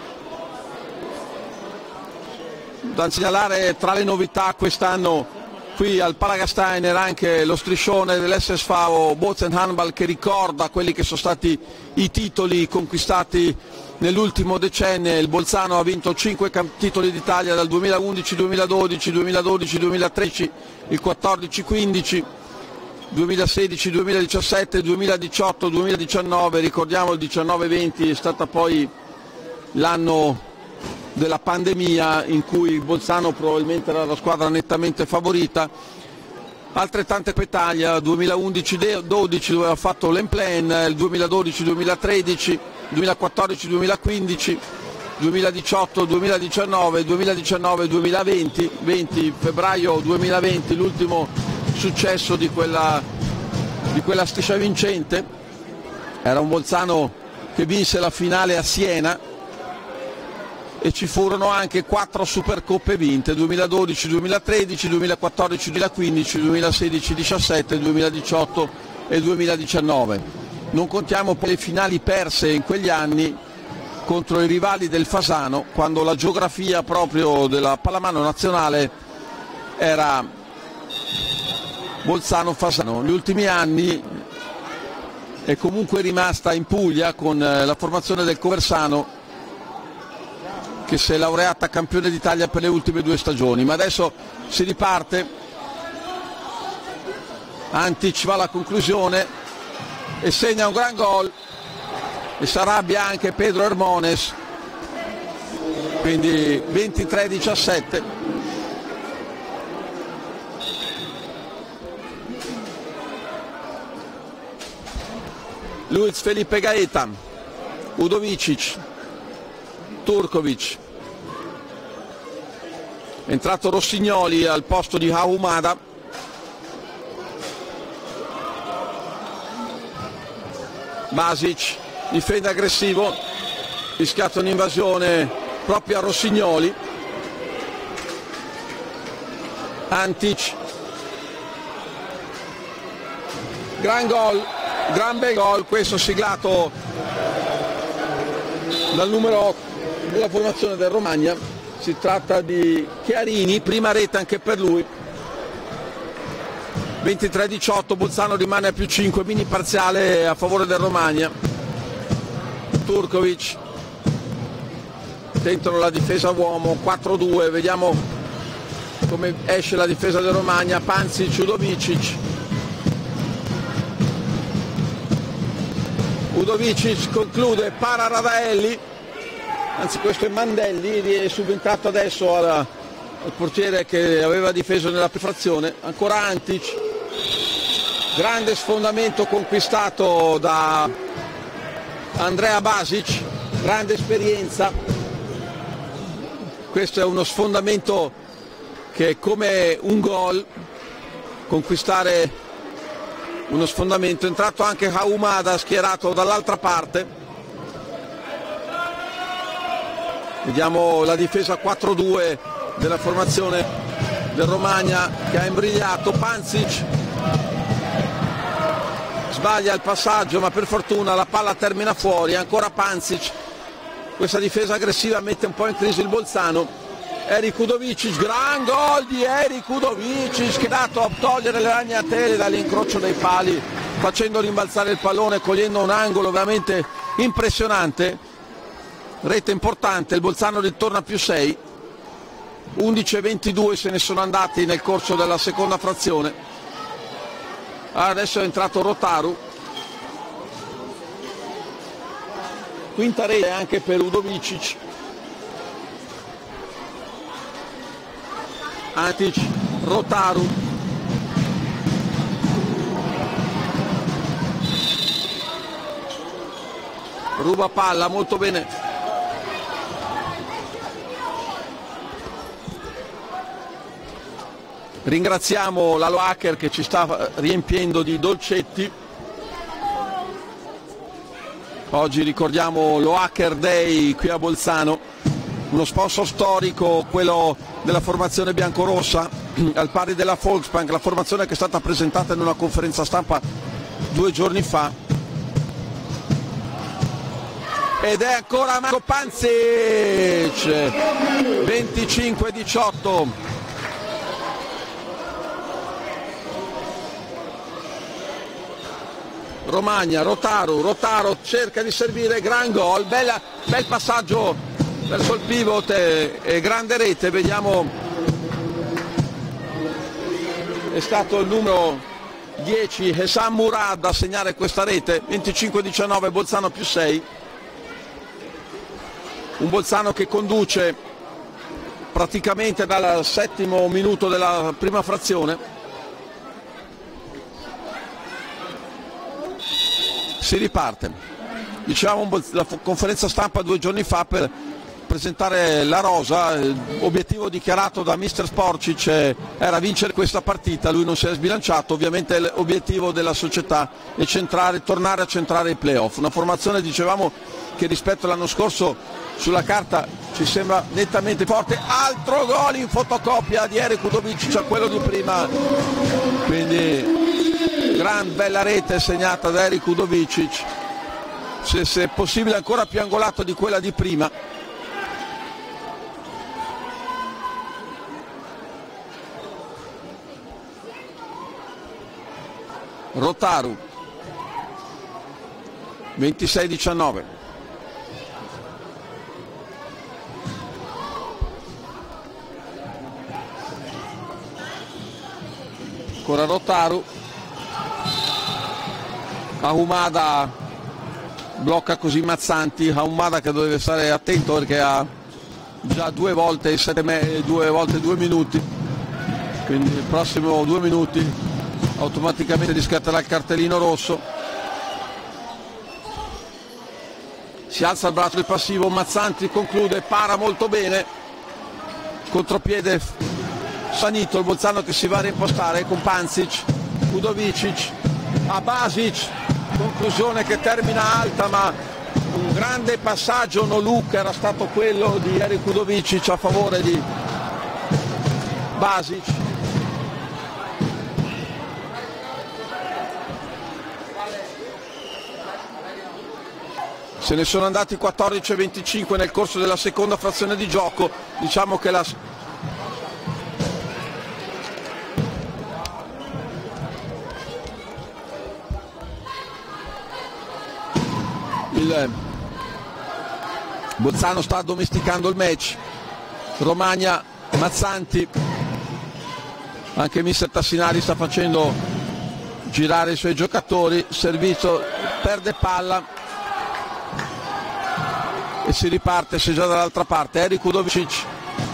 Da segnalare tra le novità quest'anno qui al Palagasteiner anche lo striscione dell'SSV Bozen Handball, che ricorda quelli che sono stati i titoli conquistati nell'ultimo decennio. Il Bolzano ha vinto 5 titoli d'Italia dal 2011-2012, 2012-2013, il 14-15, 2016-2017, 2018-2019, ricordiamo il 19-20 è stata poi l'anno della pandemia in cui il Bolzano probabilmente era la squadra nettamente favorita. Altrettante petaglia, 2011-12 dove ha fatto l'Emplen, il 2012-2013, 2014-2015, 2018-2019, 2019-2020, 20 febbraio 2020 l'ultimo successo di quella striscia vincente. Era un Bolzano che vinse la finale a Siena e ci furono anche 4 Supercoppe vinte, 2012, 2013, 2014, 2015, 2016, 2017, 2018 e 2019. Non contiamo poi le finali perse in quegli anni contro i rivali del Fasano, quando la geografia proprio della pallamano nazionale era Bolzano-Fasano. Negli ultimi anni è comunque rimasta in Puglia con la formazione del Coversano, che si è laureata campione d'Italia per le ultime 2 stagioni, ma adesso si riparte. Antic va alla conclusione e segna un gran gol e si arrabbia anche Pedro Hermones, quindi 23-17. Luiz Felipe Gaeta, Udovicic, Turkovic, è entrato Rossignoli al posto di Ahumada, Basic difende aggressivo, rischiato un'invasione proprio a Rossignoli, Antic, gran gol, gran bel gol questo siglato dal numero 8 della formazione del Romagna. Si tratta di Chiarini, prima rete anche per lui. 23-18, Bolzano rimane a più 5, mini parziale a favore del Romagna. Turkovic, tentano la difesa uomo, 4-2, vediamo come esce la difesa del Romagna. Pancic, Udovicic. Udovicic conclude, para Radaelli, anzi questo è Mandelli, è subentrato adesso al portiere che aveva difeso nella frazione. Ancora Antic, grande sfondamento conquistato da Andrea Basic, grande esperienza. Questo è uno sfondamento che è come un gol, conquistare uno sfondamento. È entrato anche Ahumada, schierato dall'altra parte. Vediamo la difesa 4-2 della formazione del Romagna che ha imbrigliato. Pancic sbaglia il passaggio, ma per fortuna la palla termina fuori. Ancora Pancic, questa difesa aggressiva mette un po' in crisi il Bolzano. Erik Udovicic, gran gol di Erik Udovicic, che è dato a togliere le ragnatele dall'incrocio dei pali, facendo rimbalzare il pallone, cogliendo un angolo veramente impressionante. Rete importante, il Bolzano ritorna a più 6, 11-22 se ne sono andati nel corso della seconda frazione. Adesso è entrato Rotaru, quinta rete anche per Udovicic. Antic, Rotaru, ruba palla molto bene. Ringraziamo la Loacker che ci sta riempiendo di dolcetti. Oggi ricordiamo Loacker Day qui a Bolzano, uno sponsor storico, quello della formazione biancorossa, al pari della Volksbank, la formazione che è stata presentata in una conferenza stampa 2 giorni fa. Ed è ancora Marco Pancic, 25-18. Romagna, Rotaru cerca di servire, gran gol, bel passaggio verso il pivot e grande rete. Vediamo, è stato il numero 10 Hesam Murad a segnare questa rete. 25-19, Bolzano più 6, un Bolzano che conduce praticamente dal 7° minuto della prima frazione. Si riparte. Dicevamo la conferenza stampa 2 giorni fa per presentare la rosa, obiettivo dichiarato da mister Sporcic era vincere questa partita, lui non si è sbilanciato, ovviamente l'obiettivo della società è tornare a centrare i playoff. Una formazione, dicevamo, che rispetto all'anno scorso sulla carta ci sembra nettamente forte. Altro gol in fotocopia di Eric Udovic a quello di prima, quindi bella rete segnata da Eric Udovicic, se possibile ancora più angolato di quella di prima. Rotaru, 26-19. Ancora Rotaru. Ahumada blocca così Mazzanti. Ahumada che deve stare attento perché ha già 2 volte 2 minuti, quindi il prossimo 2 minuti automaticamente riscatterà il cartellino rosso. Si alza il braccio del passivo, Mazzanti conclude, para molto bene, contropiede Sanito, il Bolzano che si va a reimpostare con Pancic, Udovicic a Basic, conclusione che termina alta, ma un grande passaggio no look era stato quello di Eric Udovicic a favore di Basic. Se ne sono andati 14-25 nel corso della seconda frazione di gioco. Diciamo che il Bolzano sta addomesticando il match. Romagna, Mazzanti, anche mister Tassinari sta facendo girare i suoi giocatori. Servizio, perde palla e si riparte, si è già dall'altra parte. Eric Udovicic,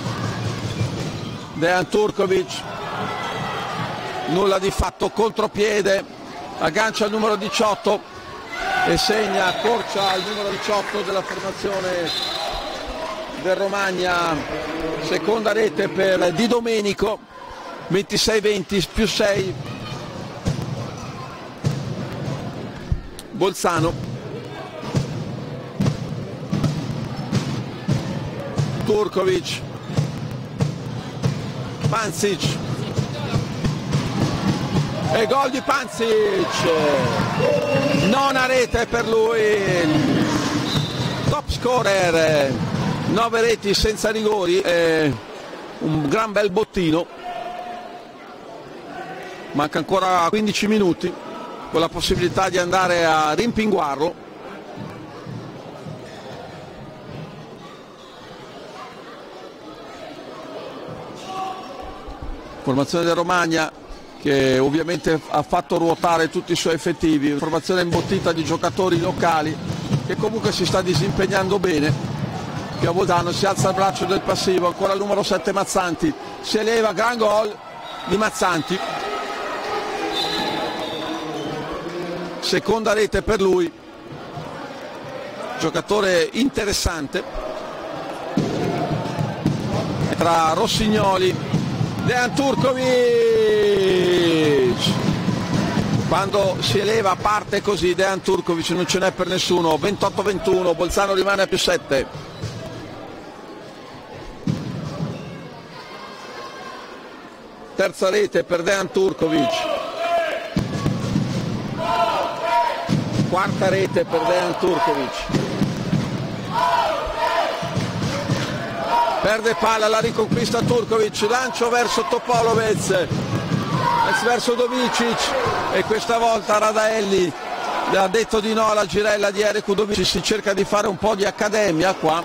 Dejan Turkovic, nulla di fatto, contropiede, aggancia il numero 18 e segna, accorcia il numero 18 della formazione del Romagna. Seconda rete per Di Domenico, 26-20 più 6 Bolzano. Turkovic, Pancic e gol di Pancic, nona rete per lui, top scorer, 9 reti senza rigori, un gran bel bottino. Manca ancora 15 minuti con la possibilità di andare a rimpinguarlo. Formazione del Romagna che ovviamente ha fatto ruotare tutti i suoi effettivi, formazione imbottita di giocatori locali che comunque si sta disimpegnando bene. Qui a Bolzano si alza il braccio del passivo, ancora il numero 7 Mazzanti, si eleva, gran gol di Mazzanti, seconda rete per lui, giocatore interessante. Tra Rossignoli, Dejan Turkovic, quando si eleva parte così Dejan Turkovic, non ce n'è per nessuno. 28-21, Bolzano rimane a più 7. Terza rete per Dejan Turkovic, quarta rete per Dejan Turkovic, perde palla, la riconquista Turkovic, lancio verso Topolovec, verso Udovicic e questa volta Radaelli Le ha detto di no alla girella di Eric Udovici, si cerca di fare un po' di accademia qua.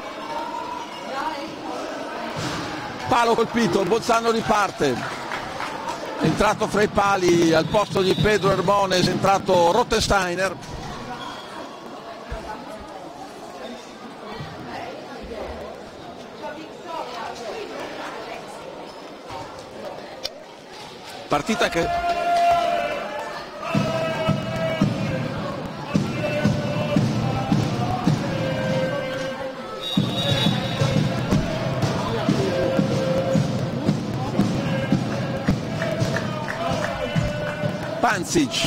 Palo colpito, il Bolzano riparte. È entrato fra i pali al posto di Pedro Hermones, è entrato Rottensteiner. Partita che Pancic,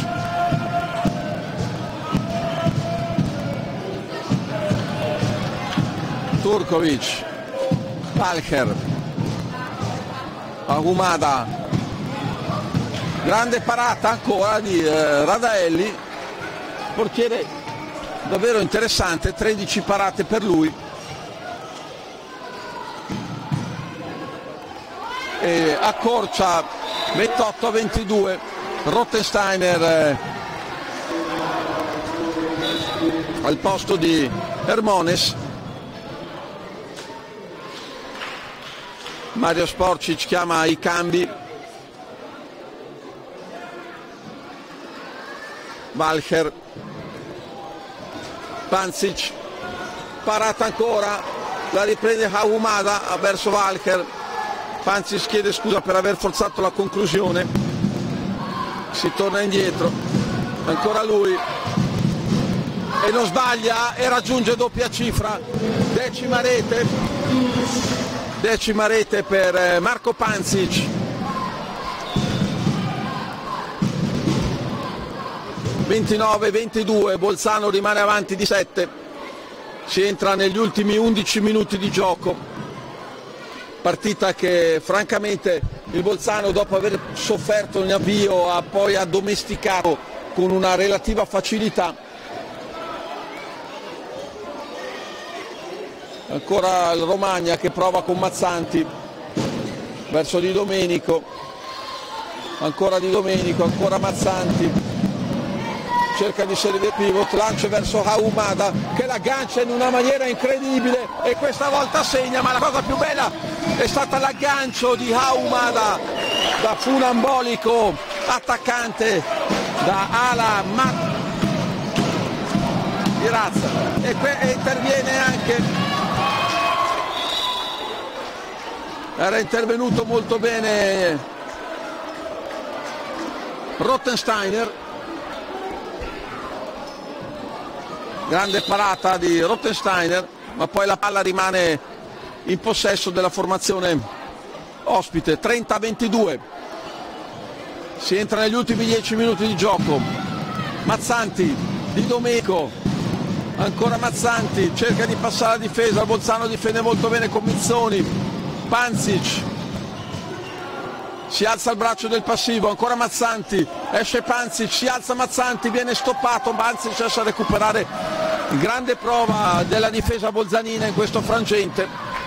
Turkovic, Walker, Ahumada, grande parata ancora di Radaelli, portiere davvero interessante, 13 parate per lui. E accorcia 28-22. Rottensteiner al posto di Hermones. Mario Sporcic chiama i cambi. Walker, Pancic, parata ancora, la riprende Ahumada verso Walker. Pancic chiede scusa per aver forzato la conclusione. Si torna indietro, ancora lui e non sbaglia e raggiunge doppia cifra, decima rete per Marco Pancic. (29-22), Bolzano rimane avanti di 7, si entra negli ultimi 11 minuti di gioco. Partita che francamente il Bolzano, dopo aver sofferto in avvio, ha poi addomesticato con una relativa facilità. Ancora il Romagna che prova con Mazzanti verso Di Domenico, ancora Di Domenico, ancora Mazzanti, cerca di servire pivot, lancia verso Ahumada che l'aggancia in una maniera incredibile e questa volta segna, ma la cosa più bella è stata l'aggancio di Ahumada da funambolico attaccante, da ala di razza, e interviene anche, era intervenuto molto bene Rottensteiner. Grande parata di Rottensteiner, ma poi la palla rimane in possesso della formazione ospite. 30-22, si entra negli ultimi 10 minuti di gioco. Mazzanti, Di Domenico, ancora Mazzanti, cerca di passare la difesa, il Bolzano difende molto bene con Mizzoni. Pancic, si alza il braccio del passivo, ancora Mazzanti, esce Pancic, si alza Mazzanti, viene stoppato, Pancic riesce a recuperare. Grande prova della difesa bolzanina in questo frangente,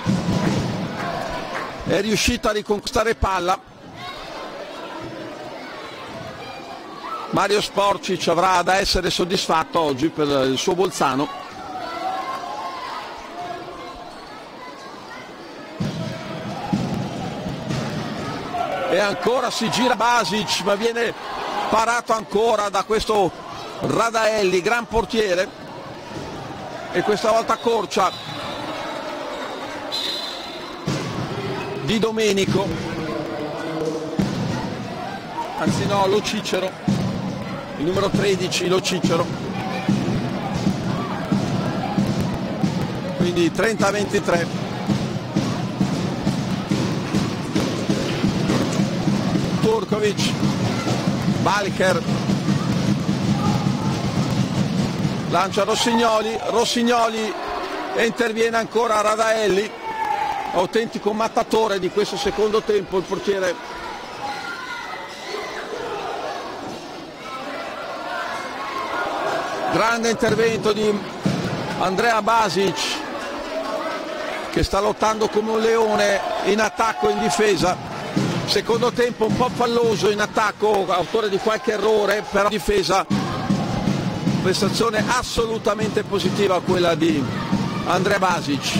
è riuscita a riconquistare palla. Mario Sporcic avrà da essere soddisfatto oggi per il suo Bolzano. E ancora si gira Basic, ma viene parato ancora da questo Radaelli, gran portiere, e questa volta accorcia Di Domenico, anzi no, Lo Cicero, il numero 13, Lo Cicero. Quindi 30-23. Turkovic, Walker, lancia Rossignoli e interviene ancora Radaelli, autentico mattatore di questo secondo tempo il portiere. Grande intervento di Andrea Basic che sta lottando come un leone in attacco e in difesa. Secondo tempo un po' falloso in attacco, autore di qualche errore, però in difesa Prestazione assolutamente positiva quella di Andrea Basic,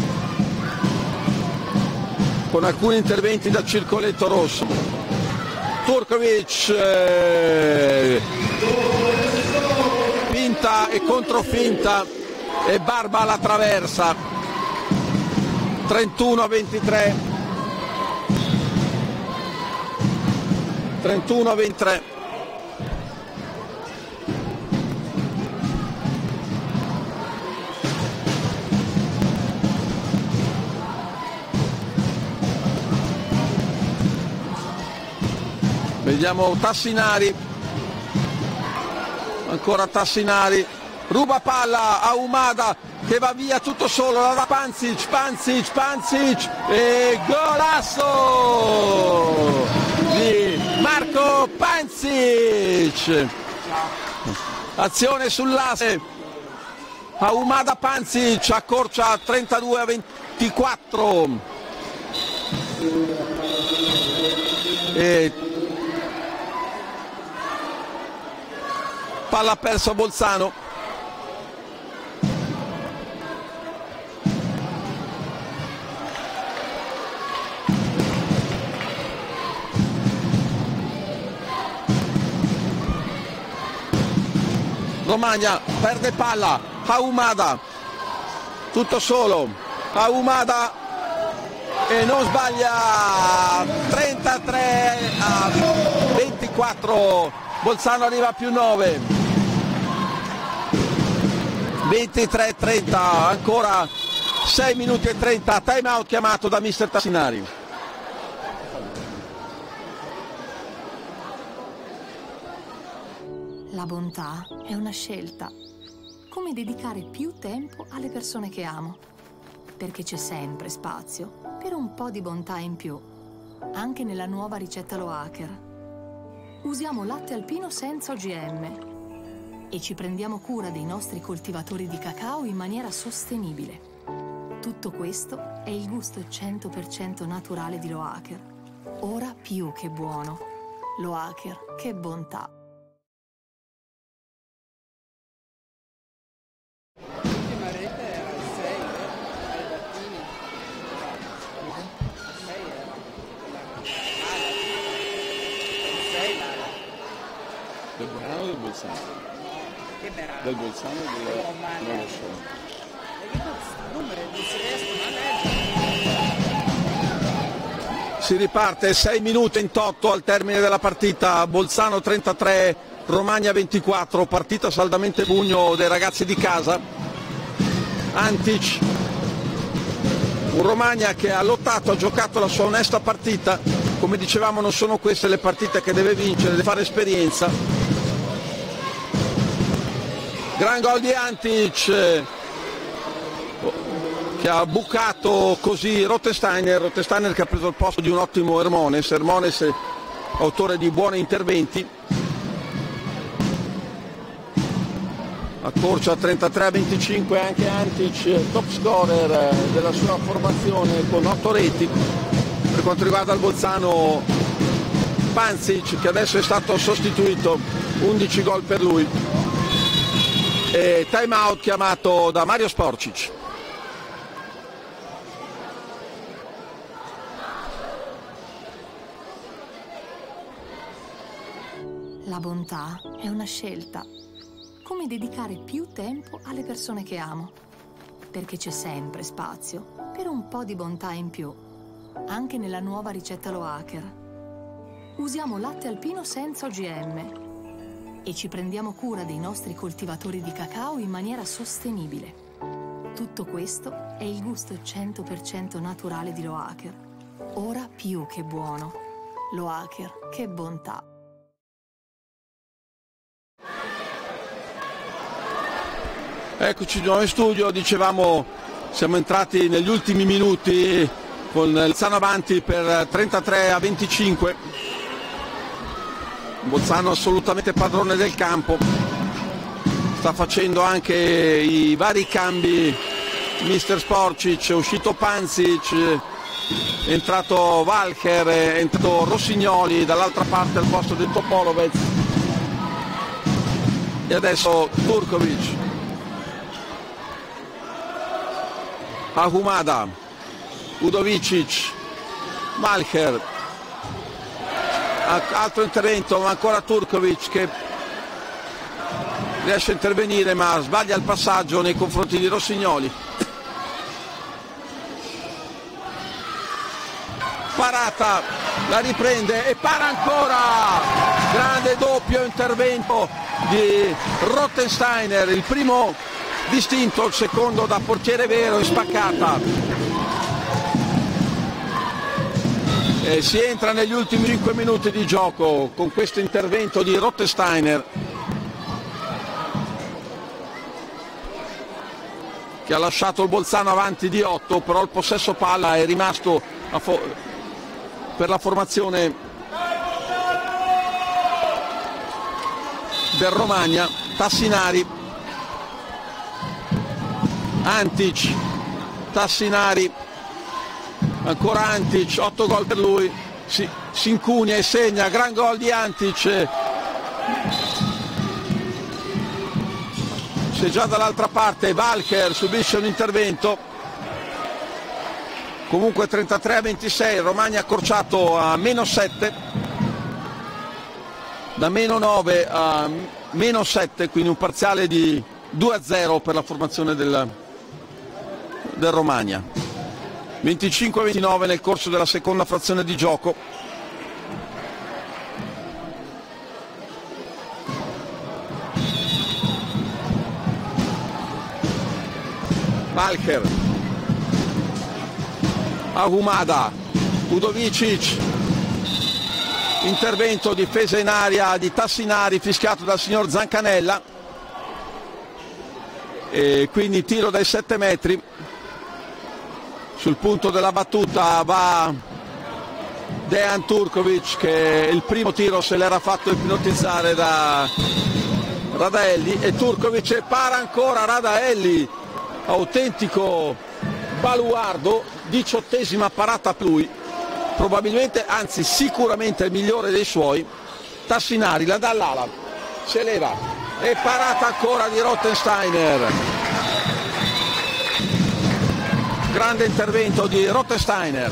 con alcuni interventi dal circoletto rosso. Turkovic, finta e controfinta e barba alla traversa. 31-23. 31-23. Vediamo Tassinari, ancora Tassinari, ruba palla a Umada che va via tutto solo, la da Pancic e golasso di Marco Pancic. Azione sull'asse, a Umada Pancic accorcia 32-24 e palla persa Bolzano. Romagna perde palla, Ahumada tutto solo, Ahumada e non sbaglia, 33-24, Bolzano arriva a più 9, 23-30, ancora 6 minuti e 30, time out chiamato da mister Tassinari. La bontà è una scelta, come dedicare più tempo alle persone che amo, perché c'è sempre spazio per un po' di bontà in più, anche nella nuova ricetta Loaker. Usiamo latte alpino senza OGM e ci prendiamo cura dei nostri coltivatori di cacao in maniera sostenibile. Tutto questo è il gusto 100% naturale di Loaker. Ora più che buono. Loaker, che bontà! L'ultima rete era il 6 ai Battini. Il 6 era il 6 Del Brano o del Bolzano? che Berano. Del Bolzano o del... Romagna. non lo so. Perché questi numeri non si riescono a leggere. Si riparte 6 minuti e 28 al termine della partita, Bolzano 33, Romagna 24, partita saldamente pugno dei ragazzi di casa. Antic, un Romagna che ha lottato, ha giocato la sua onesta partita, come dicevamo non sono queste le partite che deve vincere, deve fare esperienza. Gran gol di Antic che ha bucato così Rottensteiner che ha preso il posto di un ottimo Hermones, autore di buoni interventi. Accorcia 33-25 anche Antic, top scorer della sua formazione con 8 reti. Per quanto riguarda il Bolzano, Pancic che adesso è stato sostituito, 11 gol per lui. E time out chiamato da Mario Sporcic. La bontà è una scelta, come dedicare più tempo alle persone che amo, perché c'è sempre spazio per un po' di bontà in più, anche nella nuova ricetta Loaker. Usiamo latte alpino senza OGM e ci prendiamo cura dei nostri coltivatori di cacao in maniera sostenibile. Tutto questo è il gusto 100% naturale di Loaker. Ora più che buono. Loaker, che bontà! Eccoci di nuovo in studio, dicevamo siamo entrati negli ultimi minuti con Bolzano avanti per 33-25. Bolzano assolutamente padrone del campo, sta facendo anche i vari cambi mister Sporcic, è uscito Pancic, è entrato Walker, è entrato Rossignoli dall'altra parte al posto di Topolovec. e adesso Turkovic, Ahumada, Udovicic, Malher, altro intervento, ma ancora Turkovic che riesce a intervenire ma sbaglia il passaggio nei confronti di Rossignoli. Parata, la riprende e para ancora, grande doppio intervento di Rottensteiner, il primo distinto, il secondo da portiere vero in spaccata. E si entra negli ultimi 5 minuti di gioco con questo intervento di Rottensteiner, che ha lasciato il Bolzano avanti di 8, però il possesso palla è rimasto per la formazione del Romagna. Tassinari, Antic, Tassinari, ancora Antic, 8 gol per lui, si incunia e segna, gran gol di Antic. Se già dall'altra parte Walker subisce un intervento. Comunque 33-26, Romagna accorciato a -7, da -9 a -7, quindi un parziale di 2-0 per la formazione del Romagna. 25-29 nel corso della seconda frazione di gioco. Walker, Ahumada, Udovicic, intervento, difesa in aria di Tassinari fischiato dal signor Zancanella, e quindi tiro dai 7 metri. Sul punto della battuta va Dejan Turkovic, che il primo tiro se l'era fatto ipnotizzare da Radaelli, e Turkovic e para ancora Radaelli, autentico baluardo, 18ª parata per lui, probabilmente, anzi sicuramente il migliore dei suoi. Tassinari la dà all'ala, se leva e parata ancora di Rottensteiner, grande intervento di Rottensteiner.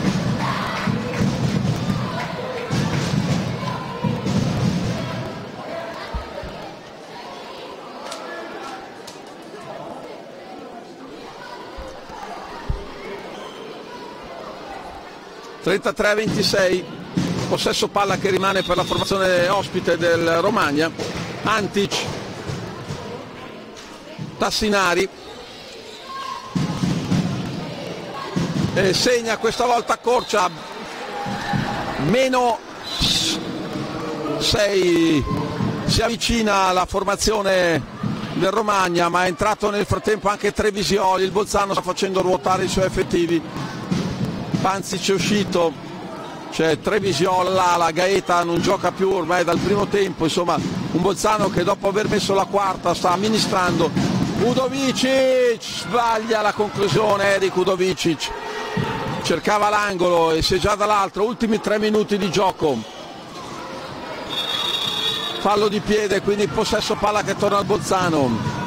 (33-26), possesso palla che rimane per la formazione ospite del Romagna. Antic, Tassinari, e segna questa volta Corcia, -6, si avvicina alla formazione del Romagna, ma è entrato nel frattempo anche Trevisioli. Il Bolzano sta facendo ruotare i suoi effettivi. Panzic è uscito, c'è Trevisiol là, la Gaeta non gioca più ormai dal primo tempo, insomma un Bolzano che dopo aver messo la quarta sta amministrando. Udovicic sbaglia la conclusione, Eric Udovicic cercava l'angolo e si è già dall'altro. Ultimi 3 minuti di gioco, fallo di piede, quindi possesso palla che torna al Bolzano.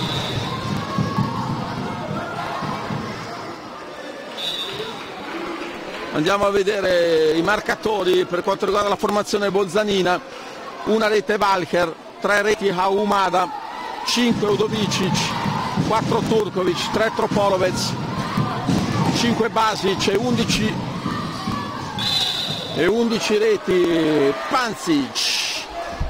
Andiamo a vedere i marcatori per quanto riguarda la formazione bolzanina. Una rete Walker, 3 reti Ahumada, 5 Udovicic, 4 Turkovic, 3 Tropolovec, 5 Basic e 11 reti Panzic.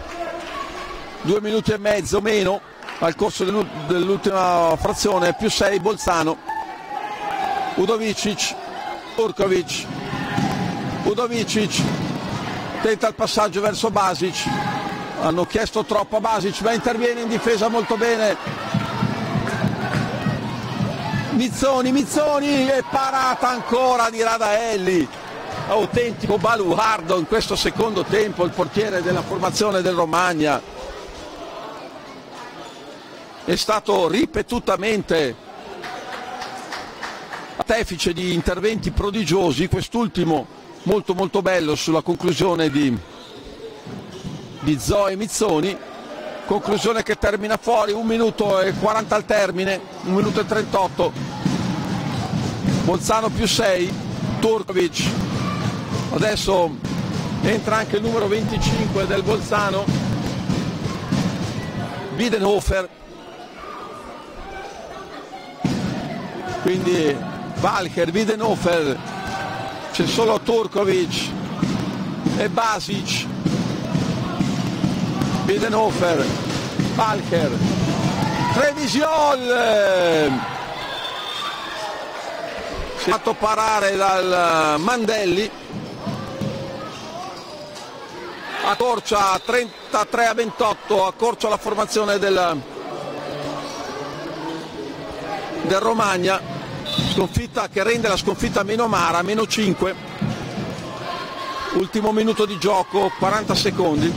2 minuti e mezzo meno al corso dell'ultima frazione, più 6 Bolzano. Udovicic, Turkovic, Udovicic tenta il passaggio verso Basic, hanno chiesto troppo a Basic ma interviene in difesa molto bene Mizzoni, e parata ancora di Radaelli, autentico baluardo in questo secondo tempo il portiere della formazione del Romagna. È stato ripetutamente artefice di interventi prodigiosi, quest'ultimo molto bello sulla conclusione di Zoe Mizzoni, conclusione che termina fuori, 1 minuto e 40 al termine, 1 minuto e 38. Bolzano più 6, Turkovic. Adesso entra anche il numero 25 del Bolzano, Wiedenhofer. Quindi Walker, Wiedenhofer, c'è solo Turkovic e Basic. Wiedenhofer, Walker, Trevisiol, si è fatto parare dal Mandelli, accorcia 33-28, accorcia la formazione del Romagna, sconfitta che rende la sconfitta meno amara, meno 5. Ultimo minuto di gioco, 40 secondi.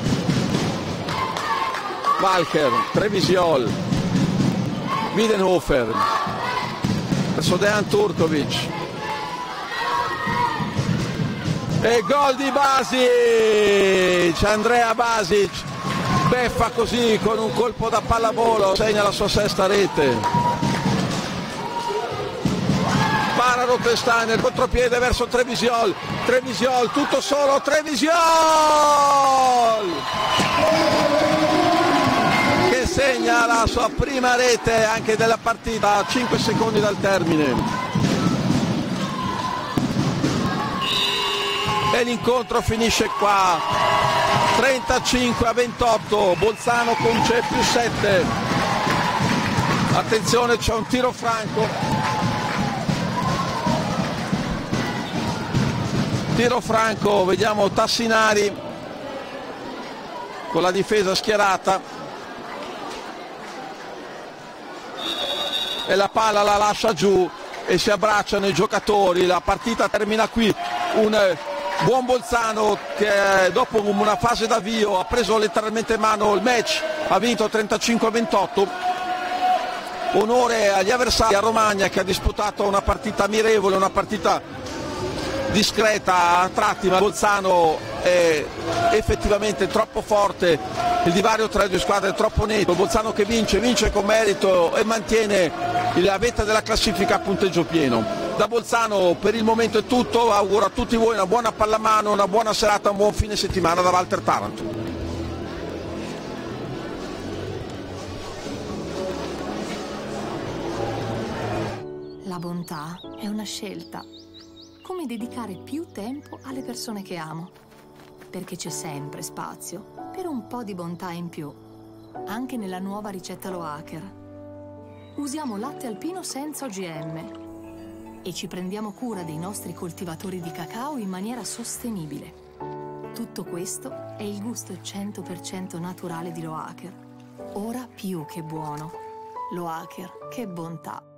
Walker, Trevisiol, Wiedenhofer, verso Dejan Turkovic. E gol di Basic, Andrea Basic beffa così con un colpo da pallavolo, segna la sua 6ª rete. Para Rottensteiner, contropiede verso Trevisiol, Trevisiol tutto solo, Trevisiol che segna la sua prima rete anche della partita a 5 secondi dal termine. E l'incontro finisce qua, 35-28, Bolzano conduce più 7. Attenzione, c'è un tiro franco. Tiro franco, vediamo Tassinari con la difesa schierata e la palla la lascia giù e si abbracciano i giocatori. La partita termina qui, un buon Bolzano che dopo una fase d'avvio ha preso letteralmente in mano il match, ha vinto 35-28. Onore agli avversari, a Romagna che ha disputato una partita ammirevole, una partita discreta a tratti, ma Bolzano è effettivamente troppo forte, il divario tra le due squadre è troppo netto. Bolzano che vince con merito e mantiene la vetta della classifica a punteggio pieno. Da Bolzano per il momento è tutto, auguro a tutti voi una buona pallamano, una buona serata, un buon fine settimana da Walter Taranto. La bontà è una scelta. Come dedicare più tempo alle persone che amo. Perché c'è sempre spazio per un po' di bontà in più. Anche nella nuova ricetta Loacker. Usiamo latte alpino senza OGM. E ci prendiamo cura dei nostri coltivatori di cacao in maniera sostenibile. Tutto questo è il gusto 100% naturale di Loacker. Ora più che buono. Loacker, che bontà.